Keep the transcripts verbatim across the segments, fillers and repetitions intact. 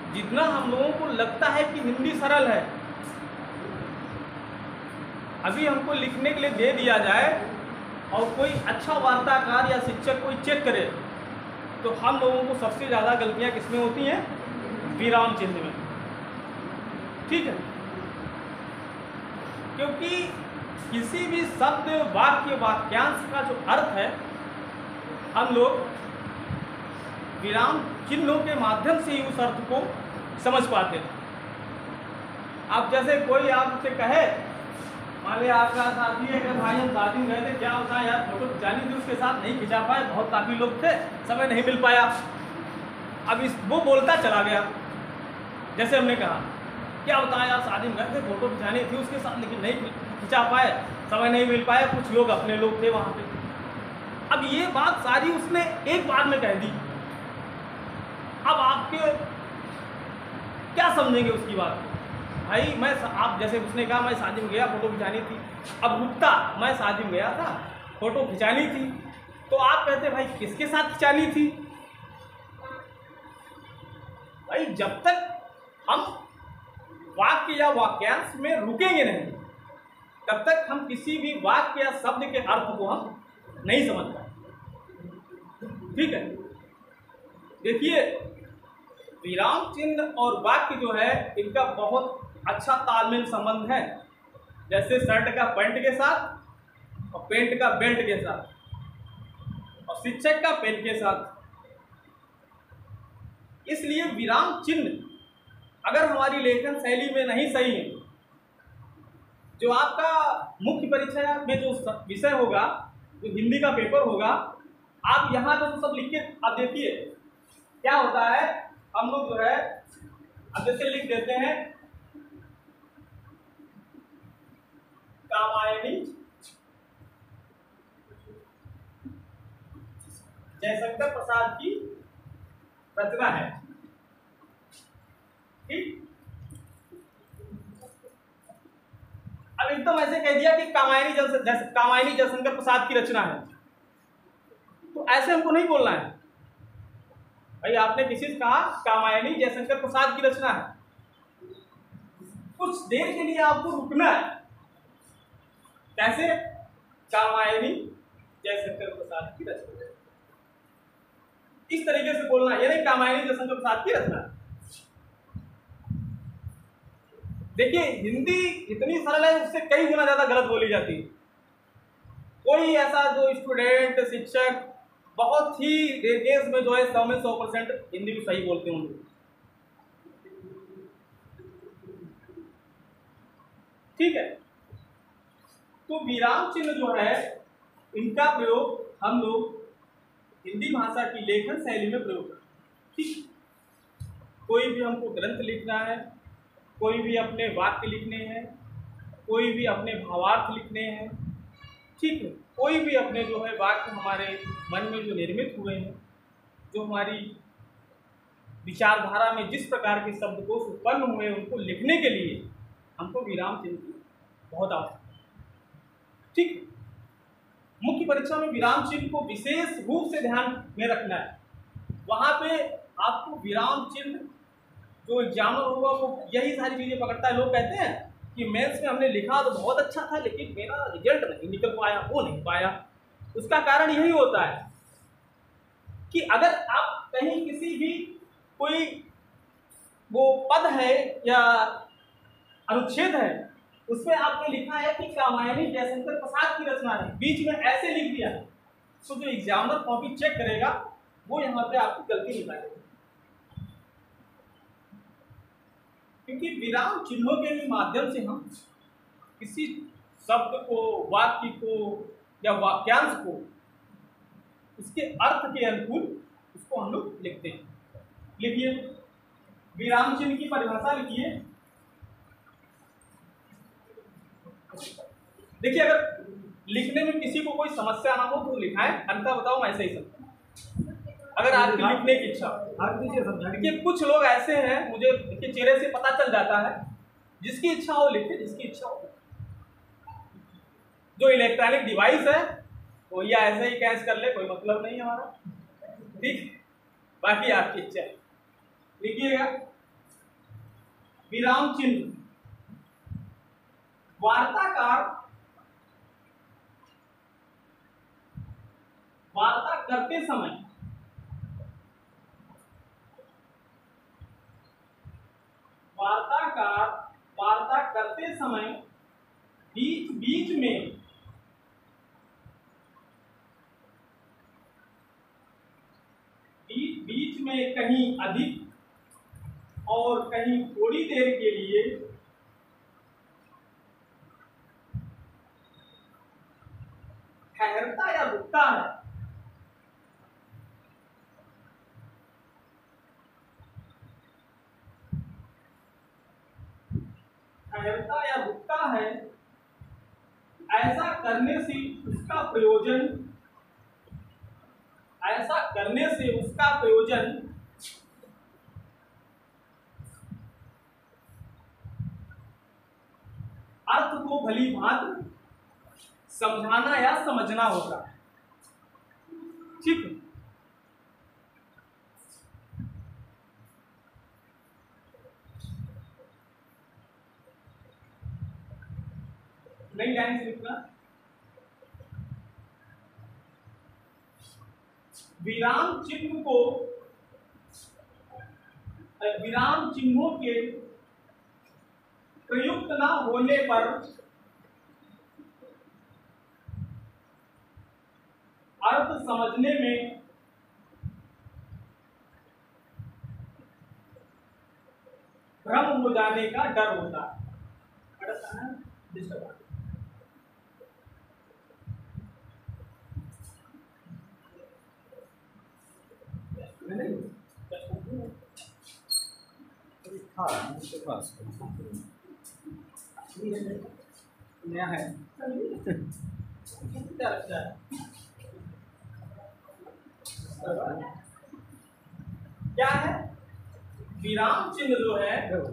जितना हम लोगों को लगता है कि हिंदी सरल है, अभी हमको लिखने के लिए दे दिया जाए और कोई अच्छा वार्ताकार या शिक्षक कोई चेक करे तो हम लोगों को सबसे ज़्यादा गलतियाँ किसमें होती हैं? विराम चिन्ह में। ठीक है, क्योंकि किसी भी शब्द, वाक्य, वाक्यांश का जो अर्थ है हम लोग विराम चिन्हों के माध्यम से ही उस अर्थ को समझ पाते हैं। अब जैसे कोई आपसे कहे, मान लिया आपका साथी है कि भाई हम शादी में गए थे, क्या होता है यार फोटो खिंचानी थी, उसके साथ नहीं खिंचा पाए, बहुत काफ़ी लोग थे, समय नहीं मिल पाया। अब इस वो बोलता चला गया, जैसे हमने कहा क्या होता है यार शादी में गए थे, फोटो खिंचानी थी उसके साथ, लेकिन नहीं खिंचा पाए, समय नहीं मिल पाया, कुछ लोग अपने लोग थे वहाँ पे। अब ये बात सारी उसने एक बार में कह दी। अब आपके क्या समझेंगे उसकी बात? भाई मैं, आप जैसे उसने कहा मैं शादी में गया, फोटो खिंचानी थी, अब रुकता मैं शादी में गया था, फोटो खिंचानी थी, तो आप कहते भाई किसके साथ खिंचानी थी? भाई जब तक हम वाक्य या वाक्यांश में रुकेंगे नहीं, तब तक हम किसी भी वाक्य या शब्द के अर्थ को हम नहीं समझ पाए। ठीक है, देखिए विराम चिन्ह और वाक्य जो है इनका बहुत अच्छा तालमेल संबंध है। जैसे शर्ट का पैंट के साथ और पेंट का बेल्ट के साथ और शिक्षक का पेन के साथ। इसलिए विराम चिन्ह अगर हमारी लेखन शैली में नहीं सही है, जो आपका मुख्य परीक्षा में जो विषय होगा, जो हिंदी का पेपर होगा, आप यहाँ पे तो सब लिख के, अब देखिए क्या होता है, हम लोग जो है अब जैसे लिख देते हैं कामायनी जयशंकर प्रसाद की रचना है। ठीक, अब एकदम ऐसे कह दिया कि कामायनी जय कामायनी जयशंकर प्रसाद की रचना है, तो ऐसे हमको नहीं बोलना है। भाई आपने किसी से कहा कामायनी जयशंकर प्रसाद की रचना है, कुछ देर के लिए आपको रुकना है। कैसे? कामायनी जयशंकर प्रसाद की रचना, इस तरीके से बोलना है, ये नहीं कामायनी जयशंकर प्रसाद की रचना। देखिए हिंदी इतनी सरल है, उससे कई गुना ज्यादा गलत बोली जाती है। कोई ऐसा जो स्टूडेंट, शिक्षक बहुत ही देश में जो है सौ में सौ परसेंट हिंदी को सही बोलते होंगे। ठीक है, तो विराम चिन्ह जो है इनका प्रयोग हम लोग हिंदी भाषा की लेखन शैली में प्रयोग करते हैं। ठीक, कोई भी हमको ग्रंथ लिखना है, कोई भी अपने वाक्य लिखने हैं, कोई भी अपने भावार्थ लिखने हैं, ठीक है, कोई भी अपने जो है वाक्य हमारे मन में जो निर्मित हुए हैं, जो हमारी विचारधारा में जिस प्रकार के शब्द कोश उत्पन्न हुए, उनको लिखने के लिए हमको विराम चिन्ह की बहुत आवश्यकता है। ठीक, मुख्य परीक्षा में विराम चिन्ह को विशेष रूप से ध्यान में रखना है। वहाँ पे आपको विराम चिन्ह, जो एग्जामर होगा वो यही सारी चीज़ें पकड़ता है। लोग कहते हैं कि मेंस में हमने लिखा तो बहुत अच्छा था, लेकिन मेरा रिजल्ट नहीं निकल पाया, वो नहीं पाया। उसका कारण यही होता है कि अगर आप कहीं किसी भी कोई वो पद है या अनुच्छेद है, उसमें आपने लिखा है कि कामायनी जयशंकर प्रसाद की रचना है, बीच में ऐसे लिख दिया, तो जो एग्जामिनर कॉपी चेक करेगा वो यहाँ पे आपकी गलती निकालेगा। क्योंकि विराम चिन्हों के माध्यम से हम किसी शब्द को, वाक्य को या वाक्यांश को उसके अर्थ के अनुकूल उसको हम लोग लिखते हैं। लिखिए, विराम चिन्ह की परिभाषा लिखिए। देखिए, अगर लिखने में किसी को कोई समस्या ना हो तो लिखाएं, अन्यथा बताओ मैं ऐसे ही समझता। अगर आपकी लिखने की इच्छा, देखिए कुछ लोग ऐसे हैं, मुझे देखिए चेहरे से पता चल जाता है, जिसकी इच्छा हो लिखे, जिसकी इच्छा हो। जो इलेक्ट्रॉनिक डिवाइस है वो या ऐसे ही कैच कर ले, कोई मतलब नहीं हमारा। ठीक, बाकी आपकी इच्छा है। लिखिएगा, विराम चिन्ह। वार्ताकार वार्ता करते समय वार्ताकार वार्ता करते समय बीच बीच में बीच बीच में कहीं अधिक और कहीं थोड़ी देर के लिए ठहरता या रुकता है। ठहरता या रुकता है, ऐसा करने से उसका प्रयोजन ऐसा करने से उसका प्रयोजन अर्थ को भली भांति समझाना या समझना होता है। ठीक है। नई लाइन से लिखना, विराम चिन्ह को विराम चिन्हों के प्रयुक्त न होने पर अर्थ समझने में भ्रम हो जाने का डर होता है। डिस्टर्ब नया है क्या है? विराम चिन्ह जो है,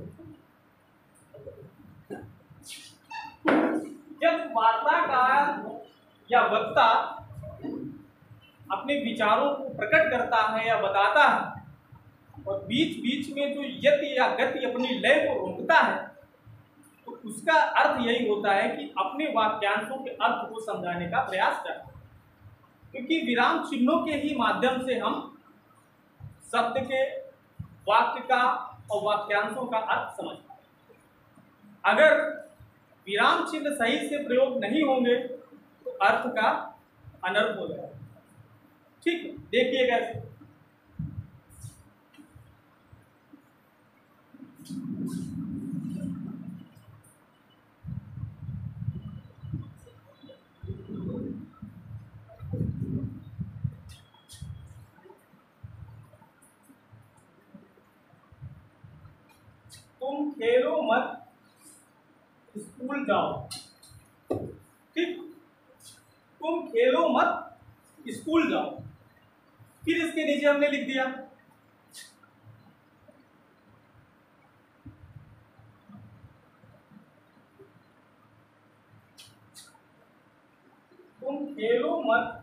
जब वार्ताकार या वक्ता अपने विचारों को प्रकट करता है या बताता है और बीच बीच में जो यति या गति अपनी लय को रोकता है, तो उसका अर्थ यही होता है कि अपने वाक्यांशों के अर्थ को समझाने का प्रयास करता है। क्योंकि विराम चिन्हों के ही माध्यम से हम शब्द के, वाक्य का और वाक्यांशों का अर्थ समझते हैं। अगर विराम चिन्ह सही से प्रयोग नहीं होंगे तो अर्थ का अनर्थ हो जाएगा। ठीक है, देखिए कैसे। तुम खेलो मत, स्कूल जाओ। ठीक, तुम खेलो मत, स्कूल जाओ। फिर इसके नीचे हमने लिख दिया तुम खेलो मत,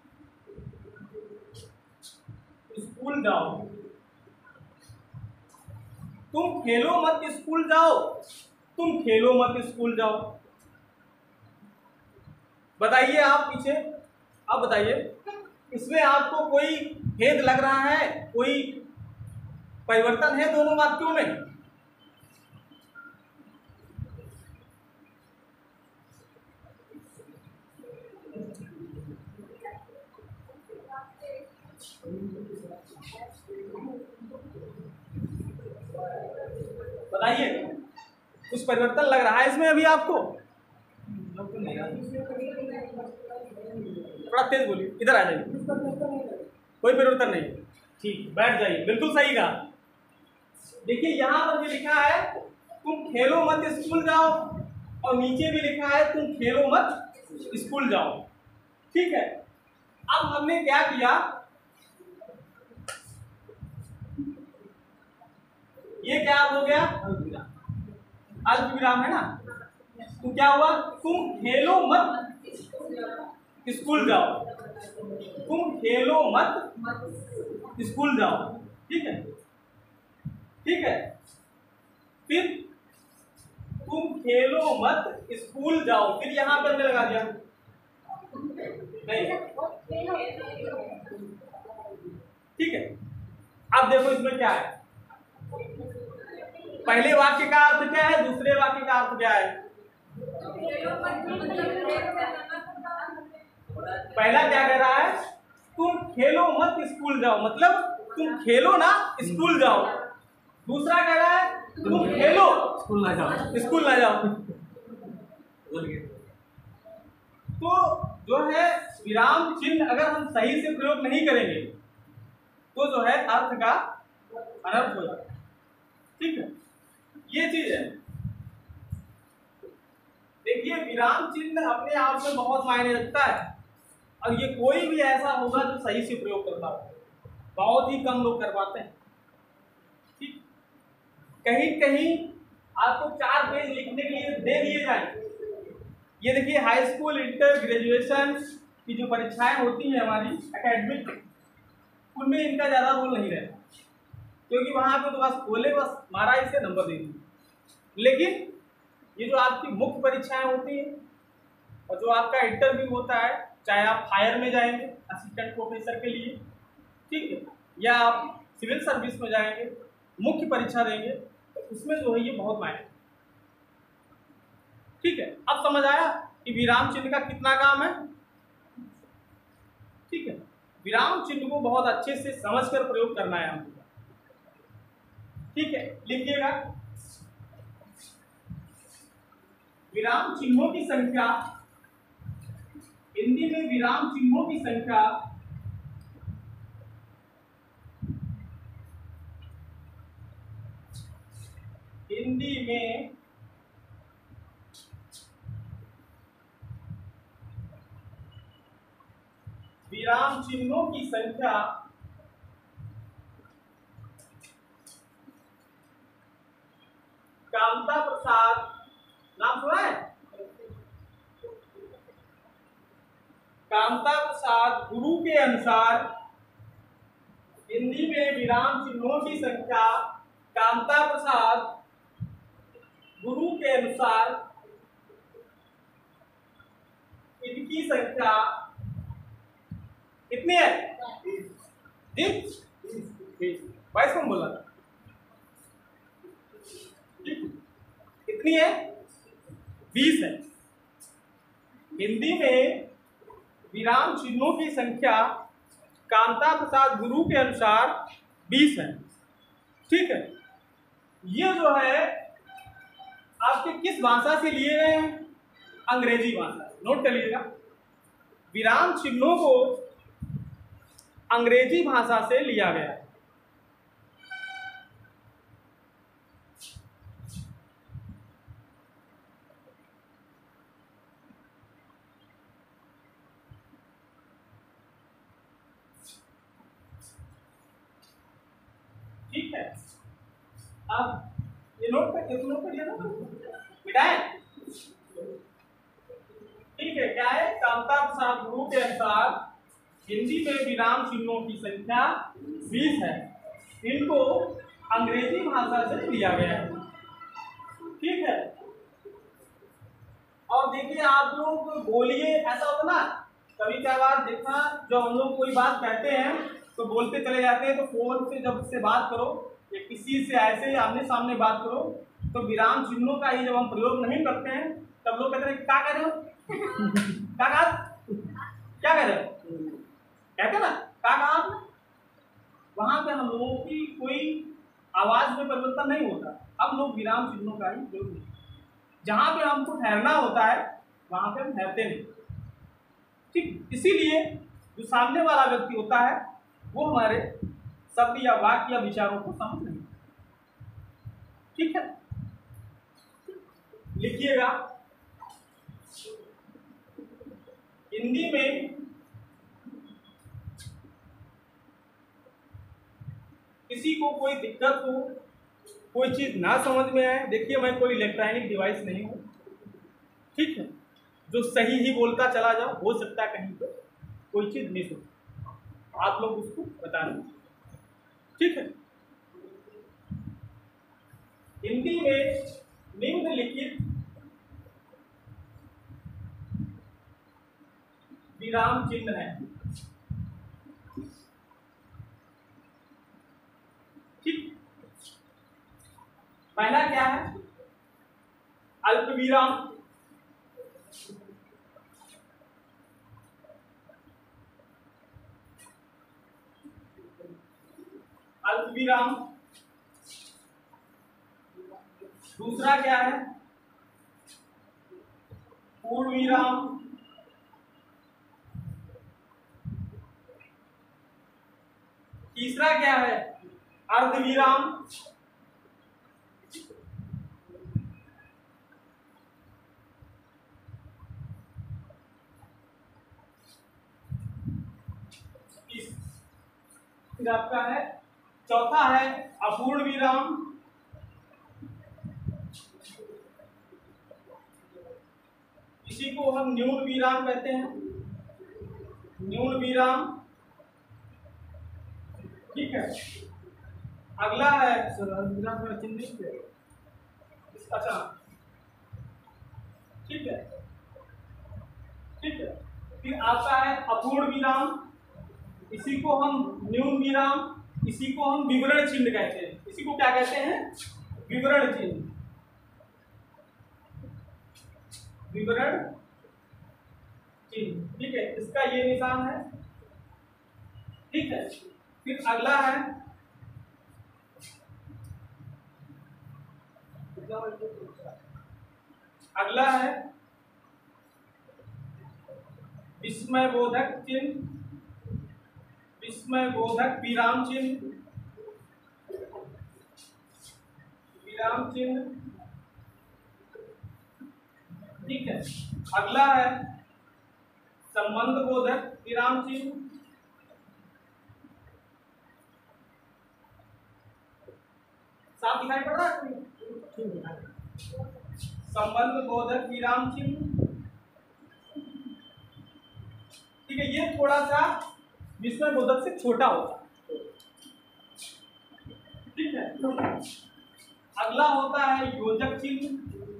स्कूल जाओ। तुम खेलो मत, स्कूल जाओ। तुम खेलो मत, स्कूल जाओ। बताइए आप पीछे, आप बताइए, इसमें आपको कोई भेद लग रहा है? कोई परिवर्तन है दोनों वाक्यों में? बताइए, कुछ परिवर्तन लग रहा है इसमें अभी आपको? थोड़ा तेज बोलिए, इधर आ जाइए। कोई परिवर्तन नहीं। ठीक, बैठ जाइए, बिल्कुल सही कहा। देखिए यहाँ पर भी लिखा है तुम खेलो मत, स्कूल जाओ, और नीचे भी लिखा है तुम खेलो मत, स्कूल जाओ। ठीक है, अब हमने क्या किया, ये क्या हो गया, अल्प विराम है ना, तो क्या हुआ, तुम खेलो मत, स्कूल जाओ। तुम खेलो मत, स्कूल जाओ। ठीक है, ठीक है। फिर तुम खेलो मत स्कूल जाओ, फिर यहाँ पे हमने लगा दिया नहीं, ठीक है। अब देखो इसमें क्या है, पहले वाक्य का अर्थ क्या है, दूसरे वाक्य का अर्थ क्या है। पहला क्या कह रहा है, तुम खेलो मत स्कूल जाओ, मतलब तुम खेलो ना स्कूल जाओ। दूसरा कह रहा है तुम खेलो स्कूल ना जाओ, स्कूल ना जाओ। तो जो है विराम चिन्ह अगर हम सही से प्रयोग नहीं करेंगे तो जो है अर्थ का अनर्थ हो जाता है, ठीक है। ये चीज है, देखिए विराम चिन्ह अपने आप में बहुत मायने रखता है, और ये कोई भी ऐसा होगा जो सही से प्रयोग करता हो, बहुत ही कम लोग कर पाते हैं, ठीक। कहीं कहीं आपको चार पेज लिखने के लिए दे दिए जाए। ये देखिए हाई स्कूल, इंटर, ग्रेजुएशन की जो परीक्षाएं होती हैं हमारी एकेडमिक, उनमें इनका ज़्यादा रोल नहीं रहता, क्योंकि वहाँ पे तो बस बोले बस मारा इसे नंबर दे दिए। लेकिन ये जो आपकी मुख्य परीक्षाएं होती हैं और जो आपका इंटरव्यू होता है, चाहे आप फायर में जाएंगे असिस्टेंट प्रोफेसर के लिए, ठीक है, या आप सिविल सर्विस में जाएंगे मुख्य परीक्षा देंगे, तो उसमें जो है ये बहुत मायने, ठीक है। अब समझ आया कि विराम चिन्ह का कितना काम है, ठीक है। विराम चिन्ह को बहुत अच्छे से समझकर प्रयोग करना है हमको, ठीक है। लिखिएगा, विराम चिन्हों की संख्या, हिंदी में विराम चिन्हों की संख्या हिंदी में विराम चिन्हों की संख्या कामता प्रसाद, नाम सुना है, कामता प्रसाद गुरु के अनुसार, हिंदी में विराम चिन्हों की संख्या कामता प्रसाद गुरु के अनुसार, इनकी संख्या कितनी है जी, बाईस कौन बोला था, कितनी है, बीस है। हिंदी में विराम चिन्हों की संख्या कामता प्रसाद गुरु के अनुसार बीस है, ठीक है। ये जो है आपके किस भाषा से लिए गए हैं, अंग्रेजी भाषा, नोट कर लीजिएगा। विराम चिन्हों को अंग्रेजी भाषा से लिया गया है, ठीक है। अब ये नोट कर नोट करिए ना, मिटाए, ठीक है। क्या है, कामता प्रसाद गुरु के अनुसार हिंदी में विराम चिन्हों की संख्या बीस है, इनको अंग्रेजी भाषा से लिया गया है, ठीक है। और देखिए आप लोग बोलिए, ऐसा होता ना कभी क्या बात देखना, जब हम लोग कोई बात कहते हैं तो बोलते चले जाते हैं, तो फोन से जब से बात करो या किसी से ऐसे आमने सामने बात करो तो विराम चिन्हों का ही जब हम प्रयोग नहीं करते हैं तब लोग कहते हैं क्या कह रहे हो क्या कहा क्या कह रहे हो, कहते ना क्या कहा आपने। वहां पे हम लोगों की कोई आवाज में परिवर्तन नहीं होता, हम लोग विराम चिन्हों का ही प्रयोग नहीं, जहां पे हमको ठहरना होता है वहां पे हम ठहरते नहीं, ठीक। इसीलिए जो सामने वाला व्यक्ति होता है वो हमारे शब्द या वाक्य या विचारों को समझ नहीं, ठीक है। लिखिएगा, हिंदी में किसी को कोई दिक्कत हो, कोई चीज ना समझ में आए, देखिए मैं कोई इलेक्ट्रॉनिक डिवाइस नहीं हूं, ठीक है, जो सही ही बोलता चला जाओ, हो सकता है कहीं पे कोई चीज मिस हो, आप लोग उसको बताना, ठीक है। हिंदी में निम्नलिखित विराम चिन्ह है। ठीक, पहला क्या है? अल्प विराम, अल्प विराम। दूसरा क्या है? पूर्ण विराम। तीसरा क्या है? अर्ध विराम। फिर आपका है चौथा है अपूर्ण विराम। इसी को हम न्यून विराम कहते हैं, न्यून विराम। ठीक है, अगला है विराम का चिन्ह। अच्छा, ठीक है, ठीक है। फिर आता है अपूर्ण विराम, इसी को हम न्यून विराम, इसी को हम विवरण चिन्ह कहते हैं। इसी को क्या कहते हैं? विवरण चिन्ह, विवरण चिन्ह। ठीक है, इसका ये निशान है। ठीक है, फिर अगला है अगला है विस्मय बोधक चिन्ह, विस्मय बोधक विराम चिन्ह, विराम चिन्ह। ठीक है, अगला है संबंध बोधक विराम चिन्ह, साफ दिखाई पड़ रहा है? संबंध बोधक विराम चिन्ह। ठीक है, ये थोड़ा सा विस्मय बोधक से छोटा होता है। ठीक है, अगला होता है योजक चिन्ह।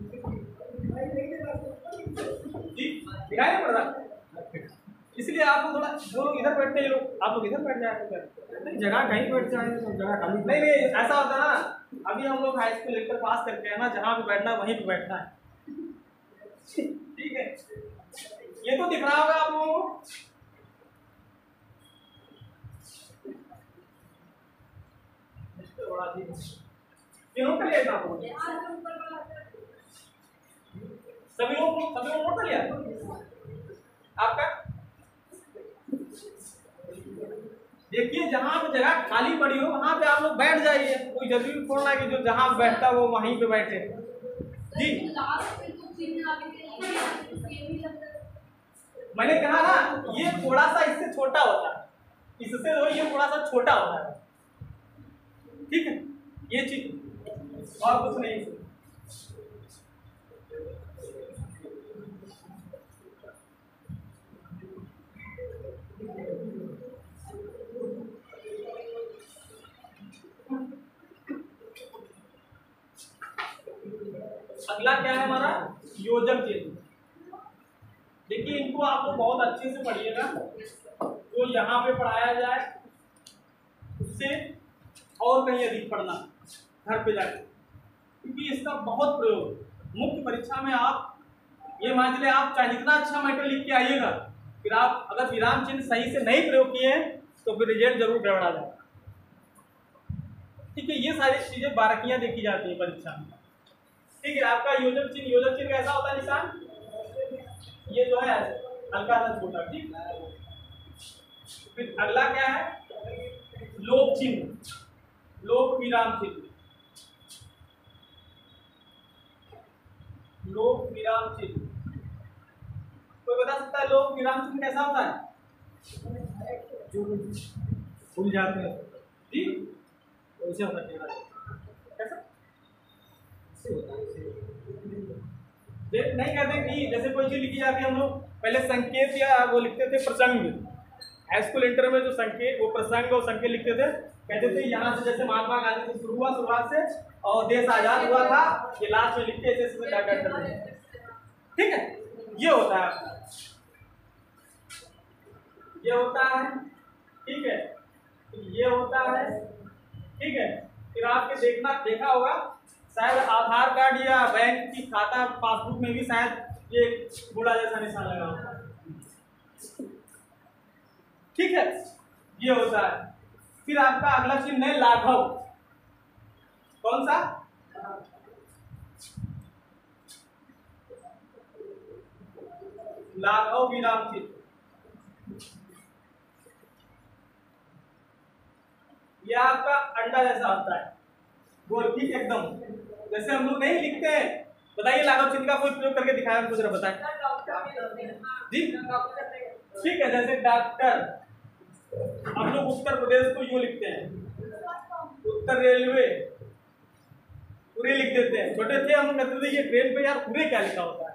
दिखाई नहीं पड़ रहा, इसलिए आप लोग थोड़ा, जो लोग इधर बैठते हैं लोग, आप लोग इधर बैठ जाए, जगह कहीं बैठ जाए तो जगह खाली। नहीं नहीं, ऐसा होता है ना, अभी हम लोग हाई स्कूल लेकर पास करके है ना, जहाँ पे बैठना वहीं पे बैठना है। ठीक है, ये तो दिख रहा होगा आप लोगों को। तीनों का लिया था सभी लोग, सभी लोग नोट कर लिया आपका। देखिए, जहां पे जगह खाली पड़ी हो वहां पे आप लोग बैठ जाइए, कोई जरूरी थोड़ा कि जो जहां बैठता वो वहीं पे बैठे। जी, मैंने कहा ना, ये थोड़ा सा इससे छोटा होता है, इससे तो ये थोड़ा सा छोटा होता है। ठीक है, ये चीज और कुछ नहीं। अगला क्या है हमारा? योजक चिन्ह। देखिए, इनको आप लोग बहुत अच्छे से पढ़िएगा, जो यहाँ पे पढ़ाया जाए उससे और कहीं अधिक पढ़ना घर पे जाकर, क्योंकि इसका बहुत प्रयोग मुख्य परीक्षा में। आप ये मान चलिए, आप चाहे जितना अच्छा मैटर लिख के आइएगा, फिर आप अगर विराम चिन्ह सही से नहीं प्रयोग किए तो फिर रिजल्ट जरूर गड़बड़ा जाए। ठीक है, ये सारी चीजें बारीकियां देखी जाती है परीक्षा में। ठीक है, आपका योजक चिन्ह, योजक चिन्ह कैसा होता है निशान? ये जो है हल्का सा छोटा। ठीक, फिर अगला क्या है? लोप चिन्ह, लोप विराम चिन्ह, लोप विराम चिन्ह। कोई बता सकता है लोप विराम चिन्ह कैसा होता है? जो भूल जाते हैं जी, वैसे होता है। कैसा नहीं कहते कि जैसे कोई चीज लिखी जाती है, हम लोग पहले संकेत या वो लिखते थे प्रसंग। हाई स्कूल इंटर में जो संकेत, वो प्रसंग और संकेत लिखते थे, कहते थे यहाँ से जैसे महात्मा गांधी से शुरू हुआ शुरुआत से और देश आजाद हुआ था, ये लास्ट में लिखते थे क्या करते थे। ठीक है, ये होता है। ये होता है, ठीक है, ये होता है, ठीक है। फिर आपके देखना देखा होगा शायद आधार कार्ड या बैंक की खाता पासबुक में भी शायद ये बूढ़ा जैसा निशान लगा होता है, ठीक है, ये होता है। फिर आपका अगला चिन्ह है लाघव। कौन सा? लाघव विराम चिन्ह। यह आपका अंडा जैसा होता है, गोल, ठीक एकदम, जैसे हम लोग नहीं लिखते हैं। बताइए लाघव चिन्ह का कोई प्रयोग करके दिखाया हमको जरा बताएं जी। ठीक है, जैसे डॉक्टर, हम लोग उत्तर प्रदेश को यूं लिखते हैं, उत्तर रेलवे पूरे लिख देते हैं। छोटे थे हम कहते थे ये ट्रेन पे यार पूरे क्या लिखा होता है।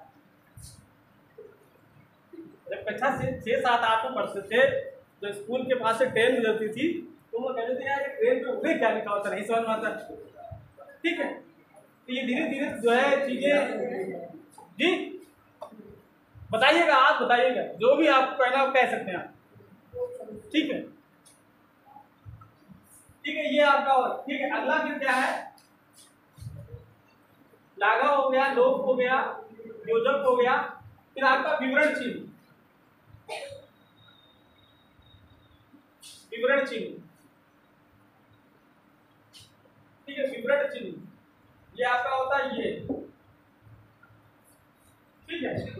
जब कक्षा से छह सात आठ में पढ़ते थे, जो स्कूल के पास से ट्रेन गुजरती थी, तो वो कहते थे यार ट्रेन पे पूरे क्या लिखा होता है, नहीं समझ में आता, ठीक है। तो ये धीरे धीरे जो है चीजें, जी बताइएगा, आप बताइएगा जो भी आपको कहना कह सकते हैं आप, ठीक है, ठीक है, ये आपका, ठीक है। अगला फिर क्या है? लाघव हो गया, लोप हो गया, योजक हो गया। फिर आपका विवरण चिन्ह, विवरण चिन्ह, ठीक है, विवरण चिन्ह ये आपका होता है ये, ठीक है।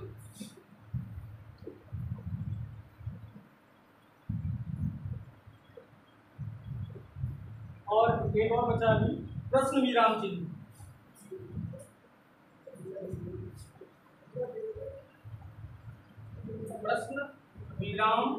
और एक और बचा अभी प्रश्न विराम चिन्ह। प्रश्न विराम,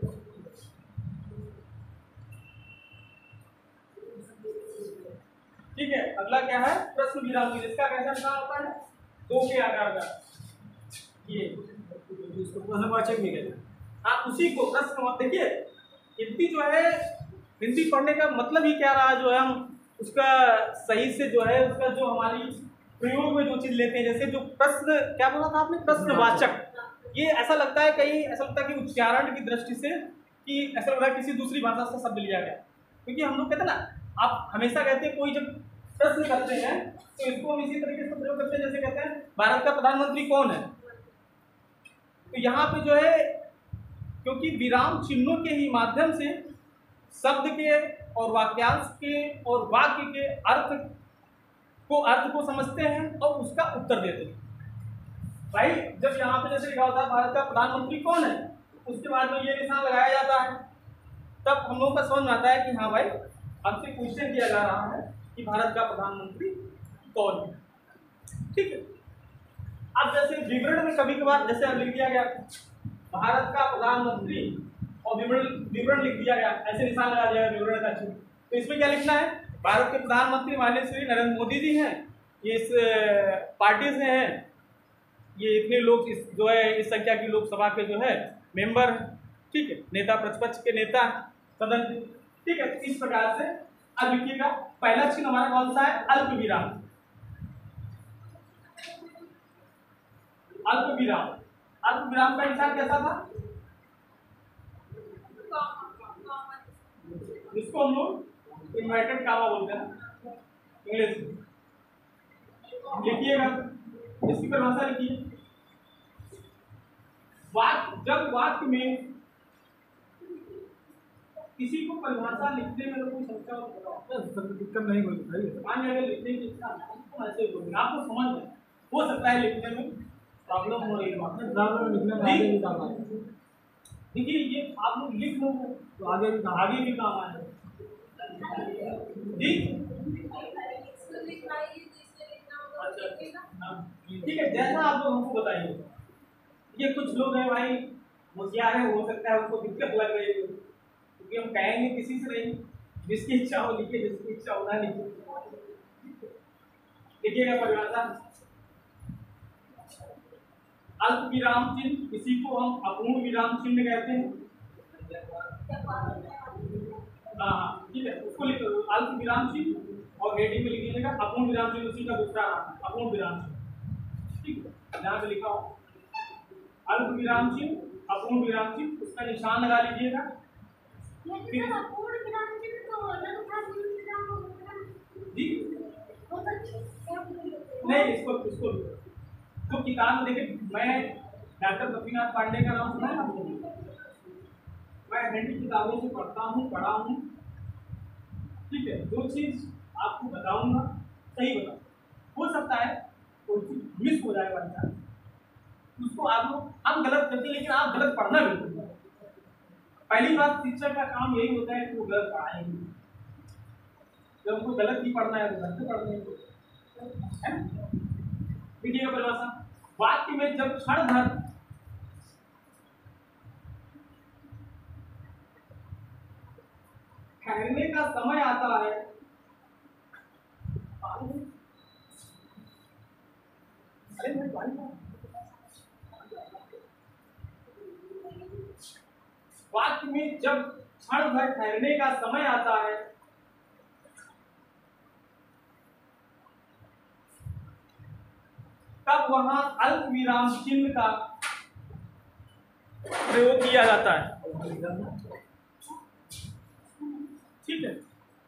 ठीक है। अगला क्या है? प्रश्न विराम चिन्ह। इसका कैसा निशान होता है? दो के आकार का, ये इसको प्रश्नवाचक भी कहते हैं। हाँ, उसी को प्रश्न, देखिए हिंदी जो है, हिंदी पढ़ने का मतलब ही क्या रहा, जो है हम उसका सही से जो है उसका जो हमारी प्रयोग में जो चीज लेते हैं, जैसे जो प्रश्न, क्या बोला था आपने, प्रश्नवाचक, ये ऐसा लगता है कहीं, ऐसा लगता है कि उच्चारण की दृष्टि से कि ऐसा लग रहा है किसी दूसरी भाषा से शब्द लिया गया। क्योंकि हम लोग कहते हैं ना, आप हमेशा कहते हैं कोई जब प्रश्न करते हैं तो इसको हम इसी तरीके से प्रयोग करते हैं, जैसे कहते हैं भारत का प्रधानमंत्री कौन है। तो यहाँ पे जो है, क्योंकि विराम चिन्हों के ही माध्यम से शब्द के और वाक्यांश के और वाक्य के अर्थ को अर्थ को समझते हैं और उसका उत्तर देते हैं। भाई जब यहाँ पे जैसे लिखा होता है भारत का प्रधानमंत्री कौन है, उसके बाद में ये निशान लगाया जाता है, तब हम लोगों का समझ में आता है कि हाँ भाई हमसे क्वेश्चन किया जा रहा है कि भारत का प्रधानमंत्री कौन है, ठीक है। अब जैसे विवरण में कभी कभार जैसे लिख दिया गया भारत का प्रधानमंत्री और विवरण विवरण लिख दिया गया, ऐसे निशान लगा दिया गया विवरण का चिन्ह। तो इसमें क्या लिखना है? भारत के प्रधानमंत्री माननीय श्री नरेंद्र मोदी जी हैं, ये इस पार्टी से हैं, ये इतने लोग इस जो है इस संख्या की लोकसभा के जो है मेंबर, ठीक है, नेता प्रतिपक्ष के नेता सदन, ठीक है। इस प्रकार से अब लिखिएगा, पहला चिन्ह हमारा कौन सा है? अल्प विराम। अल्प विराम, अल्प विराम का निशान कैसा था? इसको हम लोग इन्वर्टेड कामा बोलते हैं इंग्लिश में। लिखिएगा, इसकी परिभाषा लिखिए। वाक्य, जब वाक्य में किसी को परिभाषा लिखने में कोई समस्या हो, दिक्कत नहीं होती, मान लीजिए लिखने की इच्छा है, ऐसे बोलेंगे, आपको समझ में हो सकता है लिखने में प्रॉब्लम हो रही है। देखिए ये आप लोग लिख लो तो आगे भी आगे भी काम आए जी। ठीक है, जैसा आप लोग हमको बताइए। ये कुछ लोग हैं भाई होशियार है, हो सकता है उनको दिक्कत लग रही है, क्योंकि हम कहेंगे किसी से नहीं, जिसकी इच्छा हो लिखिए, जिसकी इच्छा हो ना लिखिए। लिखिएगा परिभाषा, अल्प विराम चिन्ह, किसी को हम अपूर्ण विराम चिन्ह कहते हैं। हाँ ठीक है, उसको लिखो अल्प विराम चिन्ह और हेडिंग में लिख दीजिएगा अपूर्ण विराम चिन्ह, उसी का दूसरा नाम अपूर्ण विराम चिन्ह, ठीक है। यहाँ पे लिखा हो अल्प विराम चिन्ह, अपूर्ण विराम चिन्ह, इसका निशान लगा लीजिएगा। जी नहीं, इसको इसको तो किताब में देखिए, मैं डॉक्टर गोपीनाथ पांडे का नाम सुना है ना, मैं हिंदी किताबों से पढ़ता हूँ, पढ़ा हूँ। ठीक है, दो चीज आपको बताऊंगा, सही बताऊँ, हो सकता है कोई चीज मिस हो जाए वाला, उसको आप लोग हम गलत करते हैं, लेकिन आप गलत पढ़ना बिल्कुल। पहली बात, शिक्षक का काम यही होता है कि वो गलत पढ़ाएंगे। जब उनको गलत नहीं पढ़ना है तो गलत पढ़ने है। देखिएगा परिभाषा, वाक्य में जब क्षण भर ठहरने का समय आता है, अरे मैं वाक्य में जब क्षण भर ठहरने का समय आता है, तब वहां अल्प विराम चिन्ह का प्रयोग किया जाता है। ठीक है,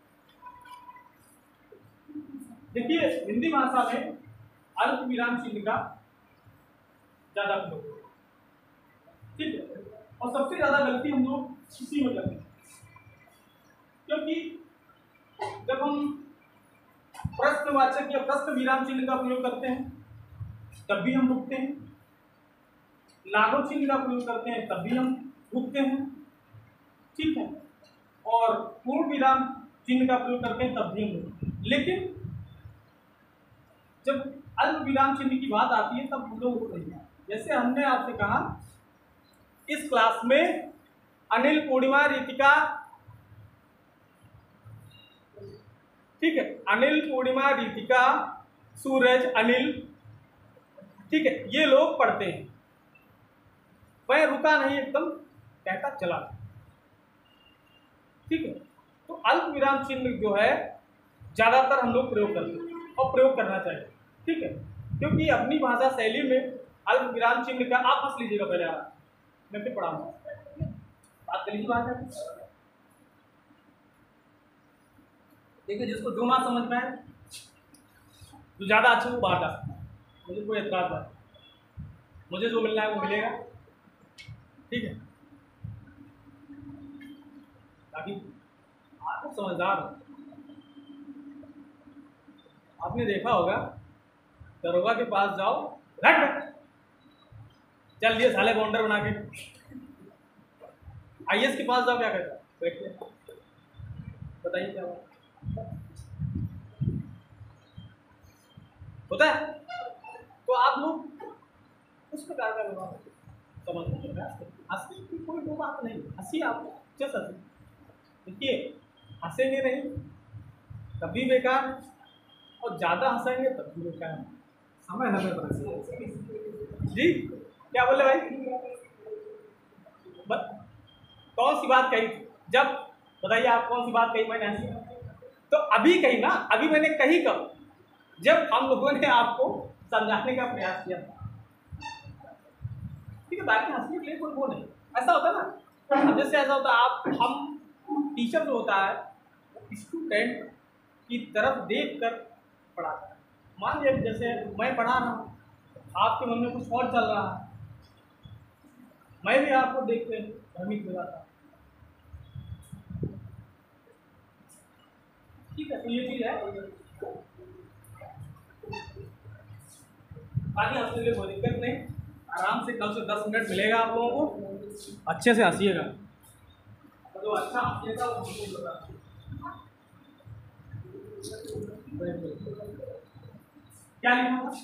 देखिए हिंदी भाषा में अल्प विराम चिन्ह का ज्यादा प्रयोग, ठीक है, और सबसे ज्यादा गलती हम लोग इसी में करते हैं, क्योंकि जब हम प्रश्नवाचक या प्रश्न विराम चिन्ह का प्रयोग करते हैं तब भी हम रुकते हैं, लागू चिन्ह का प्रयोग करते हैं तब भी हम रुकते हैं, ठीक है, और पूर्ण विराम चिन्ह का प्रयोग करते हैं तब भी हम रुकते हैं। लेकिन जब अल्प विराम चिन्ह की बात आती है तब हम लोग रुक नहीं हैं। जैसे हमने आपसे कहा, इस क्लास में अनिल, पूर्णिमा, रितिका, ठीक है, अनिल, पूर्णिमा, रितिका, सूरज, अनिल, ठीक है, ये लोग पढ़ते हैं। मैं रुका नहीं, एकदम कहता चला, ठीक है। तो अल्प विराम चिन्ह जो है ज्यादातर हम लोग प्रयोग करते हैं और प्रयोग करना चाहिए, ठीक है, क्योंकि अपनी भाषा शैली में अल्प विराम चिन्ह का, आप हंस लीजिएगा पहले, आप मैं फिर पढ़ाऊंगा, बात कर लीजिए बात है। देखिए, जिसको जो ना समझ में आए, जो ज्यादा अच्छा वो बात आ, मुझे कोई एतराज नहीं, मुझे जो मिलना है वो मिलेगा, ठीक है, ताकि आप लोग समझदार हो। आपने देखा होगा, दरोगा के पास जाओ, रट चल दिए साले बाउंडर बना के, आईएएस के पास जाओ क्या कहता, बैठिए बताइए क्या होता है। तो आप लोग उस प्रकार का व्यवहार समझने के प्रयास करें। हंसने की कोई दो बात नहीं, हंसी आप जैसा देखिए, हंसेंगे नहीं तभी बेकार, और ज़्यादा हंसेंगे तब भी बेकार। समय हमें बरस जी क्या बोले भाई, बस कौन सी बात कही, जब बताइए आप कौन सी बात कही मैंने हंसी, तो अभी कही ना, अभी मैंने कही कब, जब हम लोगों ने आपको समझाने का प्रयास किया, ठीक है, बाकी हंसने के लिए कोई वो नहीं, ऐसा होता है ना। अब जैसे ऐसा होता है, आप हम टीचर जो होता है स्टूडेंट की तरफ देख कर पढ़ाता है। मान लीजिए जैसे मैं पढ़ा रहा हूँ, आपके मन में कुछ और चल रहा है, मैं भी आपको देख के भ्रमित हो जाता, ठीक है, तो ये चीज है। बाकी हंसने के लिए कोई दिक्कत नहीं, आराम से कल से दस मिनट मिलेगा आप लोगों को, अच्छे से हंसिएगा, तो अच्छा हंसिएगा वो हमको बता। क्या लिखा था,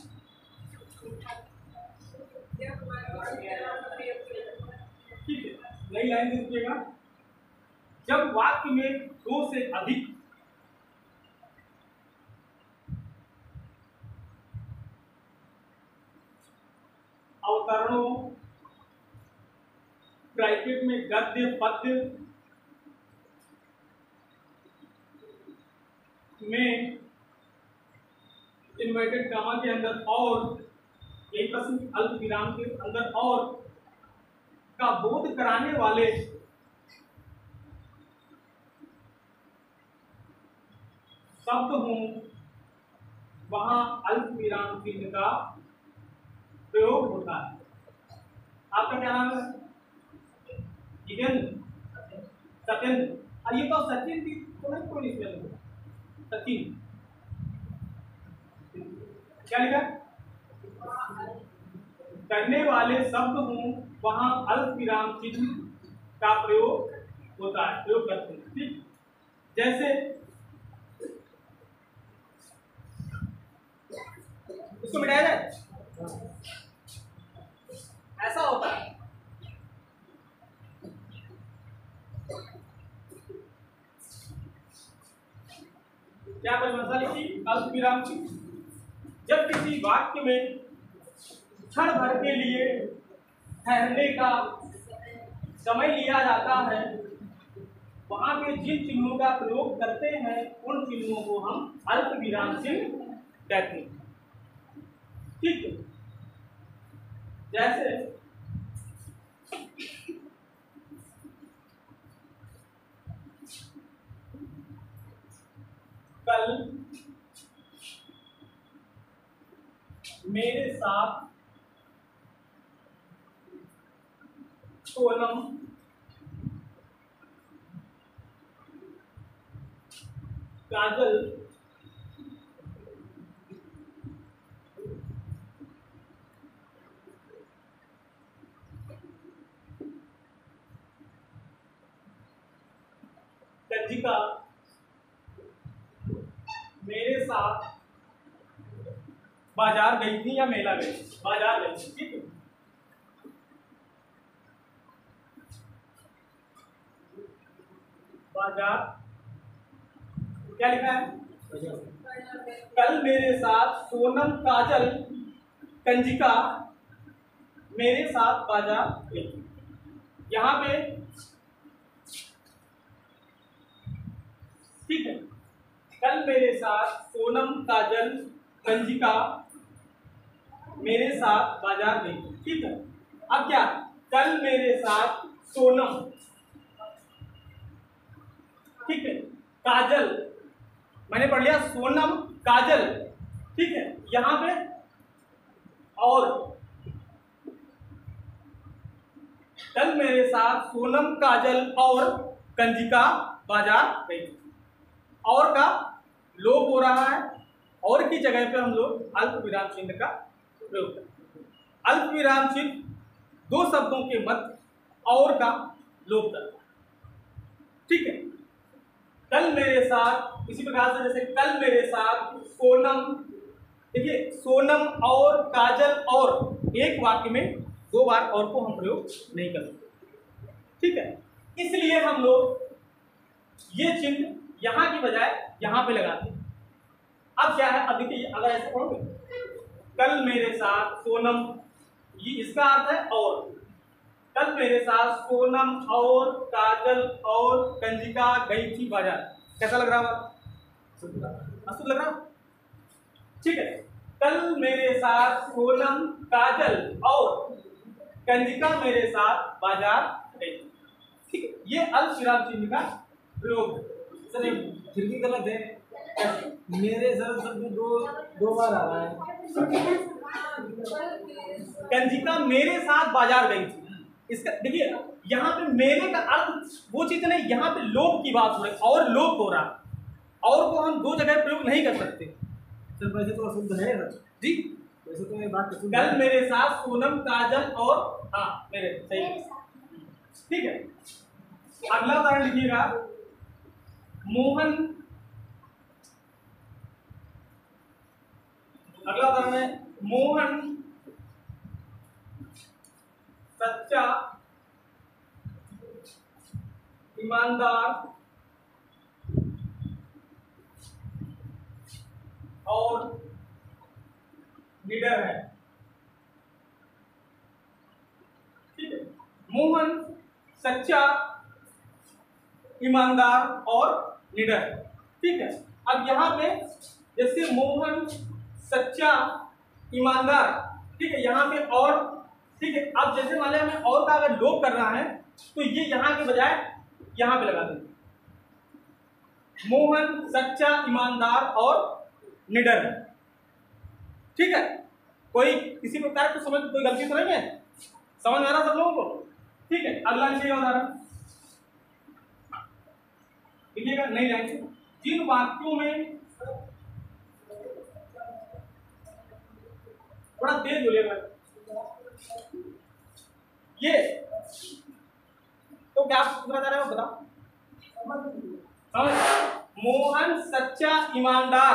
ठीक है, नई लाइन लिखिएगा। जब वाक्य में दो से अधिक अवतरणों, ब्रैकेट में गद्य पद्य में इन्वर्टेड कामा के अंदर और एक प्रश्न अल्प विराम के अंदर और का बोध कराने वाले शब्द हों वहां अल्प विराम चिन्ह का प्रयोग होता है। आपका क्या नाम है? जितेंद्र, सत्येंद्र। ये तो सचिन की तो नहीं, कोई नहीं, सचिन क्या लिखा? करने वाले शब्द हों वहां अल्प विराम चिन्ह का प्रयोग होता है, प्रयोग करते हैं। ठीक, जैसे इसको मिटाया जाए, ऐसा होता है। क्या परिभाषा लिखी? अल्प विराम चिन्ह जब किसी वाक्य में क्षण भर के लिए ठहरने का समय लिया जाता है, वहां पे जिन चिन्हों का प्रयोग करते हैं उन चिन्हों को हम अल्प विराम चिन्ह कहते हैं। ठीक है, जैसे कल मेरे साथ सोनम काजल कंजिका मेरे साथ बाजार गई थी या मेला गई, बाजार गई थी। ठीक है, बाजार क्या लिखा है? कल मेरे साथ सोनम काजल कंजिका मेरे साथ बाजार गई। यहां पे ठीक है, कल मेरे साथ सोनम काजल कंजिका मेरे साथ बाजार गई। ठीक है, अब क्या? कल मेरे साथ सोनम, ठीक है, काजल मैंने पढ़ लिया, सोनम काजल। ठीक है, यहां पे और कल मेरे साथ सोनम काजल और कंजिका बाजार गई। और का लोप हो रहा है, और की जगह पे हम लोग अल्प विराम चिन्ह का प्रयोग करते हैं। अल्प विराम चिन्ह दो शब्दों के मध्य और का लोप करता है। ठीक है, कल मेरे साथ, इसी प्रकार से जैसे कल मेरे साथ सोनम, देखिए सोनम और काजल और एक वाक्य में दो बार और को हम प्रयोग नहीं कर सकते। ठीक है, इसलिए हम लोग ये चिन्ह यहां की बजाय यहां पे लगाते हैं। अब क्या है? अब देखिए, अगर ऐसे पढ़ोगे कल मेरे साथ सोनम, ये इसका अर्थ है और, कल मेरे साथ सोनम और काजल और कंजिका गई थी बाजार। कैसा लग रहा है? अशुद्ध लग रहा? ठीक है, कल मेरे साथ सोनम काजल और कंजिका मेरे साथ बाजार गई। ठीक है, ये अल्प विराम चिन्ह का प्रयोग है। सर फिर भी गलत है, मेरे सर शब्द दो दो बार आ रहा है। कंजिका मेरे साथ बाजार गई थी, इसका देखिए यहाँ पे मेरे का अर्थ वो चीज नहीं, यहाँ पे लोप की बात हो रही, और लोप हो रहा, और को हम दो जगह प्रयोग नहीं कर सकते। सर वैसे तो अशुद्ध है जी, वैसे तो ये बात कल मेरे साथ सोनम काजल और, हाँ मेरे सही, ठीक है। अगला उदाहरण लिखिएगा, मोहन, अगला उदाहरण है मोहन सच्चा, ईमानदार और निडर है। ठीक है, मोहन सच्चा, ईमानदार और निडर है। ठीक है, अब यहां पे जैसे मोहन सच्चा, ईमानदार, ठीक है, यहां पे और ठीक है। अब जैसे मान लिया हमें और का अगर लोप करना है तो ये यहाँ के बजाय यहाँ पे लगा देंगे। मोहन सच्चा, ईमानदार और निडर है। ठीक है, कोई किसी प्रकार की समझ कोई गलती तो नहीं है, समझ में आ रहा सब लोगों को? ठीक है, अगला लिखिएगा उदाहरण, लिखिएगा नहीं जाएंगे। जिन वाक्यों में, थोड़ा तेज बोलिएगा, ये तो क्या आप पूरा रहे हो बताओ? मोहन सच्चा, ईमानदार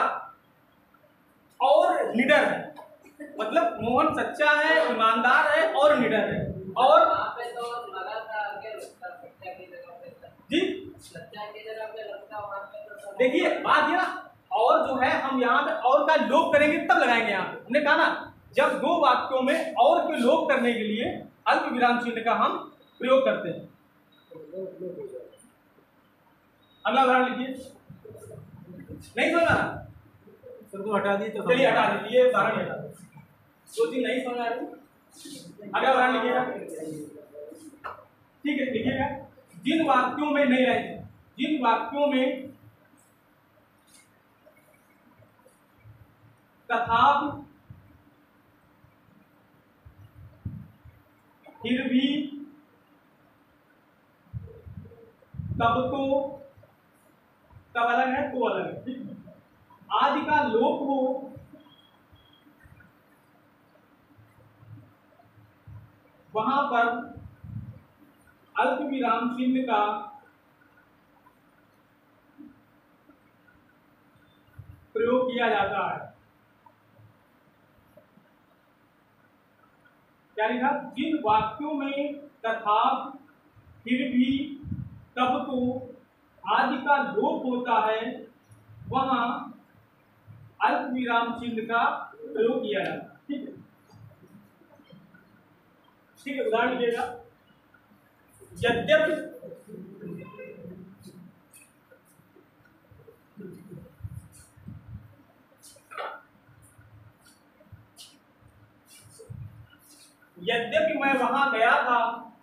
और निडर है। मतलब मोहन सच्चा है, ईमानदार है और निडर है। और पे तो लगा था कि सच्चा की जगह पे जी सच्चा की जगह पे लगता वहां पे तो देखिए बात ये ना, और जो है हम यहाँ पे और का लोप करेंगे तब लगाएंगे। यहाँ पे हमने कहा ना, जब दो वाक्यों में और के लोप करने के लिए अल्प विराम चिन्ह का हम प्रयोग करते हैं। अगला उदाहरण लिखिए। नहीं समझ आ रहा? सर को हटा दी तो चलिए हटा दीजिए, ये उदाहरण हटा दो, दो चीज नहीं समझ आ रही। अगला उदाहरण लिखिएगा। ठीक है, लिखिएगा। जिन वाक्यों में नहीं रहेंगे, जिन वाक्यों में तथापि, फिर भी, तब तो, तब अलग है तो अलग है, ठीक है, आदि का लोप हो, वहां पर अल्प विराम चिन्ह का प्रयोग किया जाता है। क्या लिखा? जिन वाक्यों में तथा, फिर भी, तब तो आदि का लोप होता है वहां अल्प विराम चिन्ह का प्रयोग किया जाता है। ठीक है, ठीक है, उदाहरण लीजिएगा। यद्यपि, यद्यपि मैं वहां गया था,